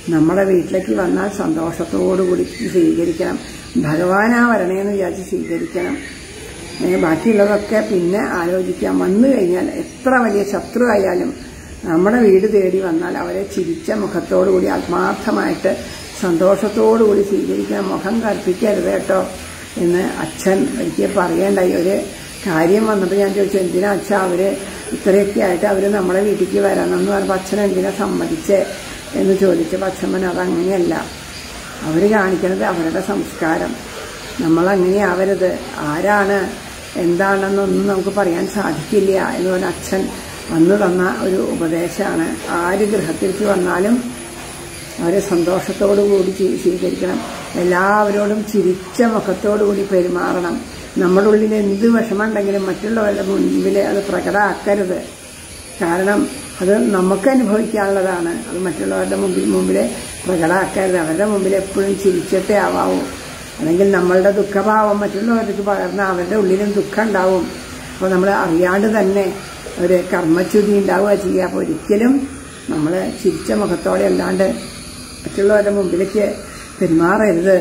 നമ്മുടെ വീട്ടിലേക്ക് വന്നാൽ സന്തോഷത്തോടുകൂടി സ്വീകരിക്കണം. ഭഗവാനാ വരണേന്ന് വിചാരിച്ച് സ്വീകരിക്കണം. ബാക്കിയുള്ളതൊക്കെ പിന്നെ ആലോചിക്കാം. വന്നു കഴിഞ്ഞാൽ എത്ര വലിയ ശത്രു ആയാലും നമ്മുടെ വീട് തേടി വന്നാൽ അവരെ ചിരിച്ച മുഖത്തോടുകൂടി ആത്മാർത്ഥമായിട്ട് സന്തോഷത്തോടുകൂടി സ്വീകരിക്കണം. മുഖം കറുപ്പിക്കരുത് കേട്ടോ എന്ന് അച്ഛൻ ഒരിക്കൽ പറയേണ്ടായി. ഒരു കാര്യം വന്നപ്പോൾ ഞാൻ ചോദിച്ചു, എന്തിനാ അച്ഛാ അവര് ഇത്രയൊക്കെ ആയിട്ട് അവർ നമ്മുടെ വീട്ടിലേക്ക് വരണം എന്ന് പറഞ്ഞപ്പോൾ അച്ഛൻ എന്തിനാ സമ്മതിച്ചേ എന്ന് ചോദിച്ചപ്പോൾ അച്ഛൻ അതങ്ങനെയല്ല, അവർ കാണിക്കുന്നത് അവരുടെ സംസ്കാരം. നമ്മളങ്ങനെയാവരുത്. ആരാണ് എന്താണെന്നൊന്നും നമുക്ക് പറയാൻ സാധിക്കില്ല എന്ന് പറഞ്ഞ അച്ഛൻ അന്ന് തന്ന ഒരു ഉപദേശമാണ്. ആര് ഗൃഹത്തിലേക്ക് വന്നാലും അവരെ സന്തോഷത്തോടു കൂടി സ്വീകരിക്കണം. എല്ലാവരോടും ചിരിച്ച മുഖത്തോടു കൂടി പെരുമാറണം. നമ്മുടെ ഉള്ളിൽ എന്ത് വിഷമമുണ്ടെങ്കിലും മറ്റുള്ളവരുടെ മുൻപിൽ അത് പ്രകടമാക്കരുത്. കാരണം അത് നമുക്ക് അനുഭവിക്കാനുള്ളതാണ്. അത് മറ്റുള്ളവരുടെ മുമ്പിൽ മുമ്പിൽ പ്രകടമാക്കരുത്. അവരുടെ മുമ്പിൽ എപ്പോഴും ചിരിച്ചിട്ടേ ആവാവൂ. അല്ലെങ്കിൽ നമ്മളുടെ ദുഃഖഭാവം മറ്റുള്ളവർക്ക് പകർന്ന് അവരുടെ ഉള്ളിലും ദുഃഖം ഉണ്ടാവും. അപ്പോൾ നമ്മൾ അറിയാണ്ട് തന്നെ ഒരു കർമ്മച്യുതി ഉണ്ടാവുക ചെയ്യുക. അപ്പോൾ ഒരിക്കലും നമ്മൾ ചിരിച്ച മുഖത്തോടെ അല്ലാണ്ട് മറ്റുള്ളവരുടെ മുമ്പിലേക്ക് പെരുമാറരുത്.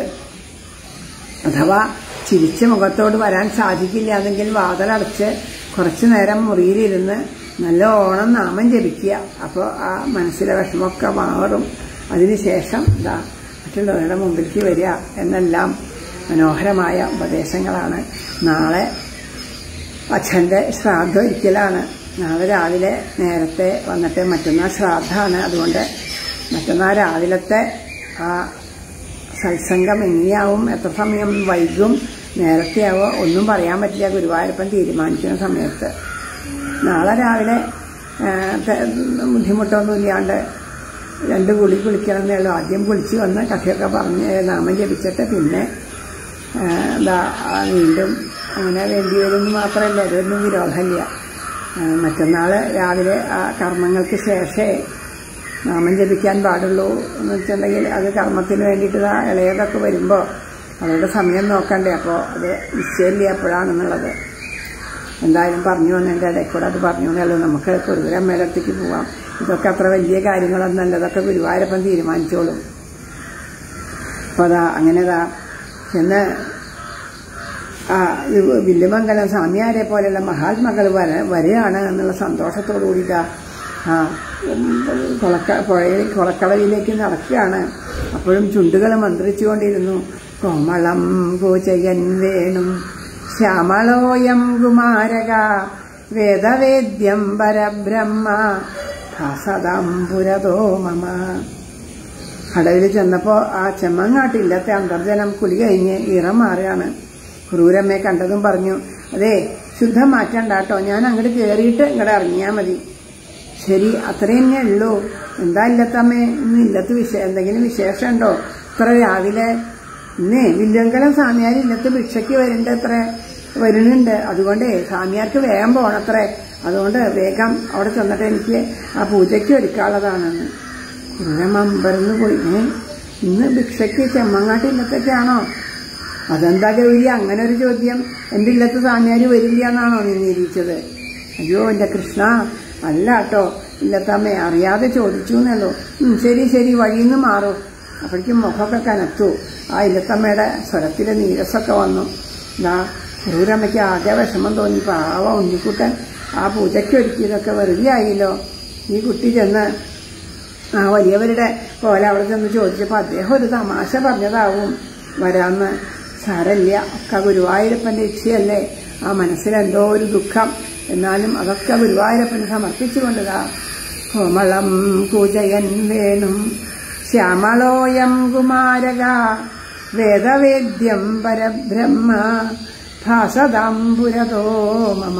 അഥവാ ചിരിച്ച മുഖത്തോട് വരാൻ സാധിക്കില്ല എന്നെങ്കിൽ വാതിലടച്ച് കുറച്ചു നേരം മുറിയിലിരുന്ന് നല്ലോണം നാമം ജപിക്കുക. അപ്പോൾ ആ മനസ്സിലെ വിഷമമൊക്കെ മാറും. അതിനുശേഷം ഇതാ മറ്റുള്ളവരുടെ മുമ്പിലേക്ക് വരിക എന്നെല്ലാം മനോഹരമായ ഉപദേശങ്ങളാണ്. നാളെ അച്ഛൻ്റെ ശ്രാദ്ധം ഒരിക്കലാണ്. നാളെ രാവിലെ നേരത്തെ വന്നിട്ട് മറ്റന്നാൾ ശ്രാദ്ധമാണ്. അതുകൊണ്ട് മറ്റന്നാൾ രാവിലത്തെ ആ സത്സംഗം എങ്ങനെയാവും, എത്ര സമയം വൈകും, നേരത്തെയാവോ ഒന്നും പറയാൻ പറ്റില്ല. ഗുരുവായൂരപ്പൻ തീരുമാനിക്കുന്ന സമയത്ത് നാളെ രാവിലെ ബുദ്ധിമുട്ടൊന്നും ഇല്ലാണ്ട് രണ്ട് കുളി കുളിക്കണം എന്നേ ഉള്ളൂ. ആദ്യം കുളിച്ച് വന്ന് കഥയൊക്കെ പറഞ്ഞ് നാമം ജപിച്ചിട്ട് പിന്നെ എന്താ വീണ്ടും അങ്ങനെ വേണ്ടി വരുമെന്ന് മാത്രമല്ല, അതൊന്നും വിരോധമില്ല. മറ്റന്നാൾ രാവിലെ ആ കർമ്മങ്ങൾക്ക് ശേഷമേ നാമം ജപിക്കാൻ പാടുള്ളൂ എന്ന് വെച്ചിട്ടുണ്ടെങ്കിൽ അത് കർമ്മത്തിന് വേണ്ടിയിട്ട് ആ ഇളയതൊക്കെ വരുമ്പോൾ അവരുടെ സമയം നോക്കണ്ടേ. അപ്പോൾ അത് നിശ്ചയമില്ല എപ്പോഴാണെന്നുള്ളത്. എന്തായാലും പറഞ്ഞു വന്നതിൻ്റെ ഇടയിൽ കൂടെ അത് പറഞ്ഞു എന്നല്ലോ. നമുക്ക് കുറുകുരമ്മേലത്തേക്ക് പോവാം. ഇതൊക്കെ അത്ര വലിയ കാര്യങ്ങളൊന്നല്ല. ഇതൊക്കെ ഗുരുവായൂരപ്പൻ തീരുമാനിച്ചോളും. അപ്പോൾ അതാ അങ്ങനെതാ ചെന്ന് ആ വില്ലുമംഗലം സ്വാമിയാരെ പോലെയുള്ള മഹാത്മാക്കൾ വര വരികയാണ് എന്നുള്ള സന്തോഷത്തോടു കൂടിയിട്ടാ ആ കൊളക്ക പുഴയിൽ കൊളക്കടവിലേക്ക് നടക്കുകയാണ്. അപ്പോഴും ചുണ്ടുകൾ മന്ത്രിച്ചുകൊണ്ടിരുന്നു. കോമളം പൂജയൻ വേണും ശ്യാമളോയം കുമാരക വേദവേദ്യം പരബ്രഹ്മ ഭാസദാംപുരതോ മമ. കടവിൽ ചെന്നപ്പോൾ ആ ചെമ്മങ്ങാട്ടില്ലത്തെ അന്തർജനം കുളി കഴിഞ്ഞ് ഇറം മാറുകയാണ്. ക്രൂരമ്മയെ കണ്ടതും പറഞ്ഞു, അതെ ശുദ്ധം മാറ്റണ്ടാട്ടോ, ഞാൻ അങ്ങോട്ട് കയറിയിട്ട് ഇങ്ങോട്ട് ഇറങ്ങിയാൽ മതി. ശരി, അത്രയും തന്നെ ഉള്ളൂ. എന്താ ഇല്ലത്തമ്മേ, ഇന്ന് ഇല്ലത്ത് വിശേ എന്തെങ്കിലും വിശേഷം ഉണ്ടോ? ഇത്ര രാവിലെ ഇന്നേ വില്ലുമംഗലം സ്വാമിയാർ ഇല്ലത്ത് ഭിക്ഷയ്ക്ക് വരുന്നുണ്ട്, അത്ര വരുന്നുണ്ട്. അതുകൊണ്ടേ സ്വാമിയാർക്ക് വേഗം പോണത്രേ. അതുകൊണ്ട് വേഗം അവിടെ ചെന്നിട്ട് എനിക്ക് ആ പൂജയ്ക്ക് ഒരുക്കാനുള്ളതാണെന്ന്. ക്രൂരമമ്പറന്ന് പോയി. ഏ ഇന്ന് ഭിക്ഷയ്ക്ക് ചെമ്മങ്ങാട്ട് ഇല്ലത്തേക്കാണോ? അതെന്താ ഗൗരി അങ്ങനെ ഒരു ചോദ്യം? എൻ്റെ ഇല്ലത്ത് സ്വാമിയാർ വരില്ല എന്നാണോ നീ നിരീക്ഷിച്ചത്? അയ്യോ എൻ്റെ കൃഷ്ണ, അല്ല കേട്ടോ ഇല്ലത്തമ്മേ, അറിയാതെ ചോദിച്ചു എന്നല്ലോ. ശരി ശരി, വഴിയിൽ നിന്ന് മാറും. അപ്പോഴേക്കും മുഖമൊക്കെ കനത്തു. ആ ഇല്ലത്തമ്മയുടെ സ്വരത്തിലെ നീരസൊക്കെ വന്നു. എന്താ ക്രൂരമ്മയ്ക്ക് ആകെ വിഷമം തോന്നി. പാവ ഉണ്ണിക്കുട്ടൻ ആ പൂജയ്ക്ക് ഒരുക്കിയതൊക്കെ വെറുതെ ആയില്ലോ. ഈ കുട്ടി ചെന്ന് ആ വലിയവരുടെ പോലെ അവിടെ ചെന്ന് ചോദിച്ചപ്പോൾ അദ്ദേഹം ഒരു തമാശ പറഞ്ഞതാവും വരാമെന്ന്. സാരല്ല, ഒക്കെ ഗുരുവായൂരപ്പൻ്റെ ഇച്ഛയല്ലേ. ആ മനസ്സിലെന്തോ ഒരു ദുഃഖം, എന്നാലും അതൊക്കെ ഗുരുവായൂരപ്പന് സമർപ്പിച്ചുകൊണ്ടതാ. കോമളം പൂജയൻ വേണും ശ്യാമളോയം കുമാരക വേദവേദ്യം പരബ്രഹ്മ ഭാസദാംപുരതോ മമ.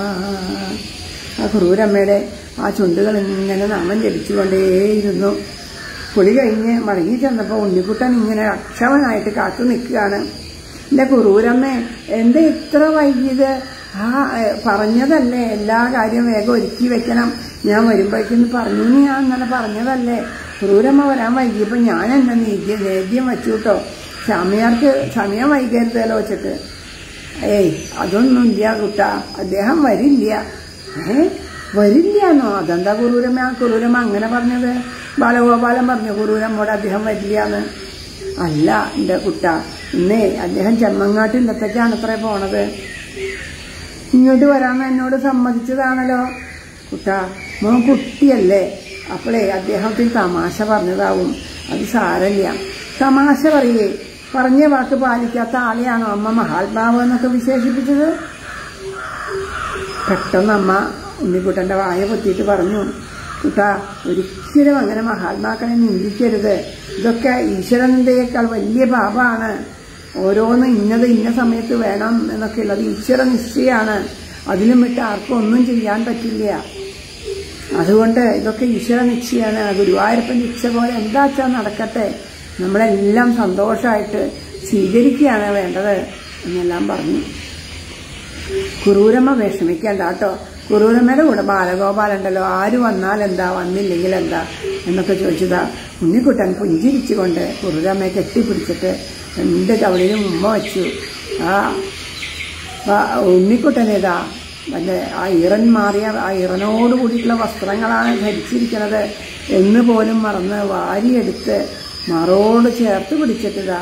ആ ക്രൂരമ്മയുടെ ആ ചുണ്ടുകൾ ഇങ്ങനെ നാമം ജപിച്ചുകൊണ്ടേയിരുന്നു. കുളി കഴിഞ്ഞ് മടങ്ങി ചെന്നപ്പോൾ ഉണ്ണിക്കുട്ടൻ ഇങ്ങനെ അക്ഷമനായിട്ട് കാത്തു നിൽക്കുകയാണ്. എൻ്റെ ക്രൂരമ്മേ, എന്താ ഇത്ര വൈകിയത്? ആ പറഞ്ഞതല്ലേ എല്ലാ കാര്യവും വേഗം ഒരുക്കി വെക്കണം, ഞാൻ വരുമ്പോഴേക്കെന്ന് പറഞ്ഞു. ഞാൻ അങ്ങനെ പറഞ്ഞതല്ലേ? ക്രൂരമ്മ വരാൻ വൈകിയപ്പോൾ ഞാൻ എന്നെ നേദ്യം നേദ്യം വെച്ചു കേട്ടോ. സ്വാമിയാർക്ക് സമയം വൈകരുതല്ലോ വെച്ചിട്ട്. ഏയ് അതൊന്നുമില്ല കുട്ടാ, അദ്ദേഹം വരില്ല. ഏ വരില്ല എന്നോ? അതെന്താ ക്രൂരമ്മ? ക്രൂരമ്മ അങ്ങനെ പറഞ്ഞത്? ബാലഗോപാലൻ പറഞ്ഞു കുറൂരമ്മോട് അദ്ദേഹം വരില്ലാന്ന്. അല്ല എന്റെ കുട്ട, ഇന്നേ അദ്ദേഹം ചെമ്മങ്ങാട്ടില്ലത്തേക്കാണ് അത്ര പോണത്. ഇങ്ങോട്ട് വരാമെന്ന് എന്നോട് സമ്മതിച്ചതാണല്ലോ. കുട്ട, മോൻ കുട്ടിയല്ലേ, അപ്പോളേ അദ്ദേഹത്തിന് തമാശ പറഞ്ഞതാവും, അത് സാരല്ല. തമാശ പറയേ, പറഞ്ഞ വാക്ക് പാലിക്കാത്ത ആളെയാണോ അമ്മ മഹാത്മാവ് എന്നൊക്കെ വിശേഷിപ്പിച്ചത്? പെട്ടെന്ന് അമ്മ ഉണ്ണിക്കുട്ടന്റെ വായ പൊത്തിയിട്ട് പറഞ്ഞു, കുട്ടാ, ഒരിക്കലും അങ്ങനെ മഹാത്മാക്കളെ നിന്ദിക്കരുത്. ഇതൊക്കെ ഈശ്വരനിന്ദയേക്കാൾ വലിയ പാപമാണ്. ഓരോന്ന് ഇന്നത് ഇന്ന സമയത്ത് വേണം എന്നൊക്കെ ഉള്ളത് ഈശ്വര നിശ്ചയാണ്. അതിലും വിട്ട് ആർക്കും ഒന്നും ചെയ്യാൻ പറ്റില്ല. അതുകൊണ്ട് ഇതൊക്കെ ഈശ്വര നിശ്ചയാണ്. ഗുരുവായൂരപ്പൻ ഇച്ഛ പോലെ എന്താ വെച്ചാൽ നടക്കട്ടെ, നമ്മളെല്ലാം സന്തോഷമായിട്ട് സ്വീകരിക്കുകയാണ് വേണ്ടത് എന്നെല്ലാം പറഞ്ഞു. കുറൂരമ്മ വിഷമിക്കണ്ട കേട്ടോ. കുറൂരമ്മയുടെ കൂടെ ബാലഗോപാലുണ്ടല്ലോ, ആര് വന്നാലെന്താ വന്നില്ലെങ്കിൽ എന്താ എന്നൊക്കെ ചോദിച്ചതാ. ഉണ്ണിക്കുട്ടൻ പുഞ്ചിരിച്ചുകൊണ്ട് കുറൂരമ്മയെ കെട്ടിപ്പിടിച്ചിട്ട് രണ്ട് കവളിലും ഉമ്മ വച്ചു. ആ ഉണ്ണിക്കുട്ടനേതാ വല്ല ആ ഇറൻ മാറിയ ആ ഇറനോട് കൂടിയിട്ടുള്ള വസ്ത്രങ്ങളാണ് ധരിച്ചിരിക്കുന്നത് എന്ന് പോലും മറന്ന് വാരിയെടുത്ത് മറോട് ചേർത്ത് പിടിച്ചിട്ടതാ.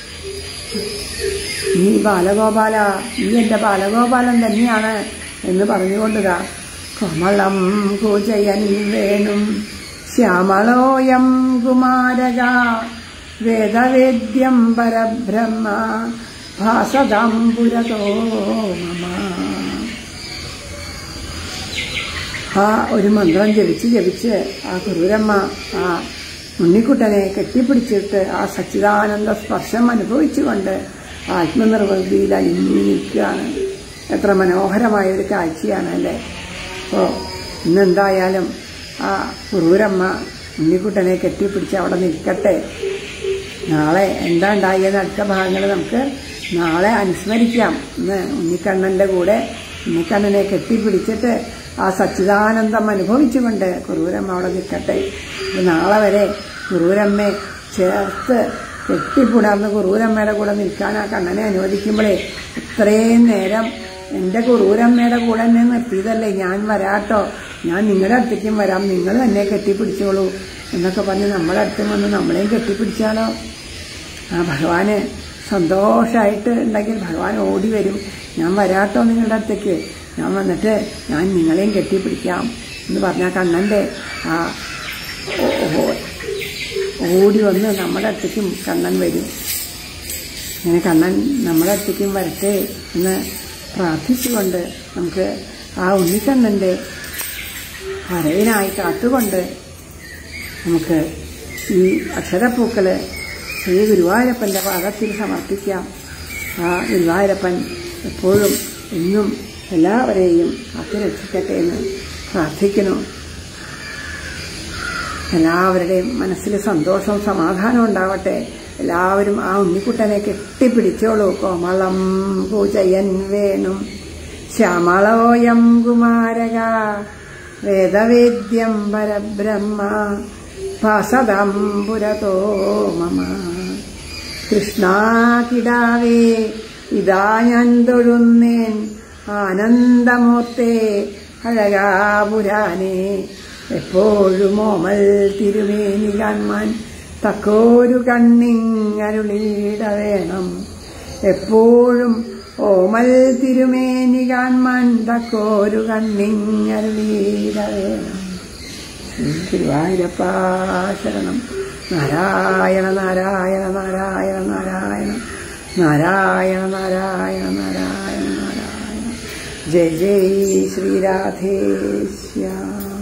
നീ ബാലഗോപാല, നീ എന്റെ ബാലഗോപാലൻ തന്നെയാണ് എന്ന് പറഞ്ഞുകൊണ്ടതാ. കമളം കൂജയൻ വേണും ശ്യാമളോയം കുമാരക വേദവേദ്യം പരബ്രഹ്മ ഭാസദം പുരതോ മമ. ആ ഒരു മന്ത്രം ജപിച്ച് ജപിച്ച് ആ കുറൂരമ്മ ആ ഉണ്ണിക്കുട്ടനെ കെട്ടിപ്പിടിച്ചിട്ട് ആ സച്ചിദാനന്ദ സ്പർശം അനുഭവിച്ചുകൊണ്ട് ആത്മനിർവൃതിയിൽ അലിഞ്ഞു നിൽക്കുകയാണ്. എത്ര മനോഹരമായ ഒരു കാഴ്ചയാണ് അല്ലേ. അപ്പോൾ ഇന്നെന്തായാലും ആ കുറൂരമ്മ ഉണ്ണിക്കുട്ടനെ കെട്ടിപ്പിടിച്ച് അവിടെ നിൽക്കട്ടെ. നാളെ എന്താ ഉണ്ടായെന്ന് അടുത്ത ഭാഗങ്ങൾ നമുക്ക് നാളെ അനുസ്മരിക്കാം. ഇന്ന് ഉണ്ണിക്കണ്ണൻ്റെ കൂടെ ഉണ്ണിക്കണ്ണനെ കെട്ടിപ്പിടിച്ചിട്ട് ആ സച്ചിദാനന്ദം അനുഭവിച്ചുകൊണ്ട് കുറൂരമ്മ അവിടെ നിൽക്കട്ടെ. നാളെ വരെ കുറൂരമ്മയെ ചേർത്ത് കെട്ടിപ്പുണർന്ന് കുറൂരമ്മയുടെ കൂടെ നിൽക്കാൻ ആ കണ്ണനെ അനുവദിക്കുമ്പോഴേ ഇത്രയും നേരം എൻ്റെ കുറൂരമ്മയുടെ കൂടെ എന്നെ നിർത്തിയതല്ലേ, ഞാൻ വരാട്ടോ, ഞാൻ നിങ്ങളുടെ അടുത്തേക്കും വരാം, നിങ്ങൾ തന്നെ കെട്ടിപ്പിടിച്ചോളൂ എന്നൊക്കെ പറഞ്ഞ് നമ്മുടെ അടുത്തും വന്ന് നമ്മളെയും കെട്ടിപ്പിടിച്ചാലോ. ആ ഭഗവാന് സന്തോഷമായിട്ട് ഉണ്ടെങ്കിൽ ഭഗവാൻ ഓടി വരും. ഞാൻ വരാട്ടോ നിങ്ങളുടെ അടുത്തേക്ക്, ഞാൻ വന്നിട്ട് ഞാൻ നിങ്ങളെയും കെട്ടിപ്പിടിക്കാം എന്ന് പറഞ്ഞാൽ കണ്ണൻ്റെ ആ ഓടി വന്ന് നമ്മുടെ അടുത്തേക്കും കണ്ണൻ വരും. അങ്ങനെ കണ്ണൻ നമ്മുടെ അടുത്തേക്കും വരട്ടെ എന്ന് പ്രാർത്ഥിച്ചുകൊണ്ട് നമുക്ക് ആ ഉണ്ണിക്കണ്ണൻ്റെ വരവിനായി കാത്തുകൊണ്ട് നമുക്ക് ഈ അക്ഷരപ്പൂക്കൾ ശ്രീ ഗുരുവായൂരപ്പൻ്റെ പാദത്തിൽ സമർപ്പിക്കാം. ആ ഗുരുവായൂരപ്പൻ എപ്പോഴും എന്നും എല്ലാവരെയും കാത്തുരക്ഷിക്കട്ടെ എന്ന് പ്രാർത്ഥിക്കുന്നു. എല്ലാവരുടെയും മനസ്സിൽ സന്തോഷവും സമാധാനവും ഉണ്ടാവട്ടെ. എല്ലാവരും ആ ഉണ്ണിക്കുട്ടനെ കെട്ടിപ്പിടിച്ചോളൂ. കോമളം പൂജയൻ വേണും ശ്യാമളോയം കുമാരക വേദവേദ്യം പരബ്രഹ്മ ഭാസദം പുരതോ മമ. കൃഷ്ണാകിടാവേ ഇതാ ഞാൻ തൊഴുന്നേൻ ആനന്ദമൂർത്തേ അഴകാപുരാനേ. എപ്പോഴും ഓമൽ തിരുമേനി കാൺമാൻ തക്കോരു കണ്ണിങ്ങരുളിട വേണം. എപ്പോഴും ഓമൽ തിരുമേനി കാൺമാൻ തക്കോരു കണ്ണിങ്ങരുളിട വേണം. ഗുരുവായൂരപ്പാ ശരണം. നാരായണ നാരായണ നാരായണ നാരായണ നാരായണ നാരായണ നാരായണ നാരായണ. ജയ ജയ ശ്രീരാധേശ്യാം.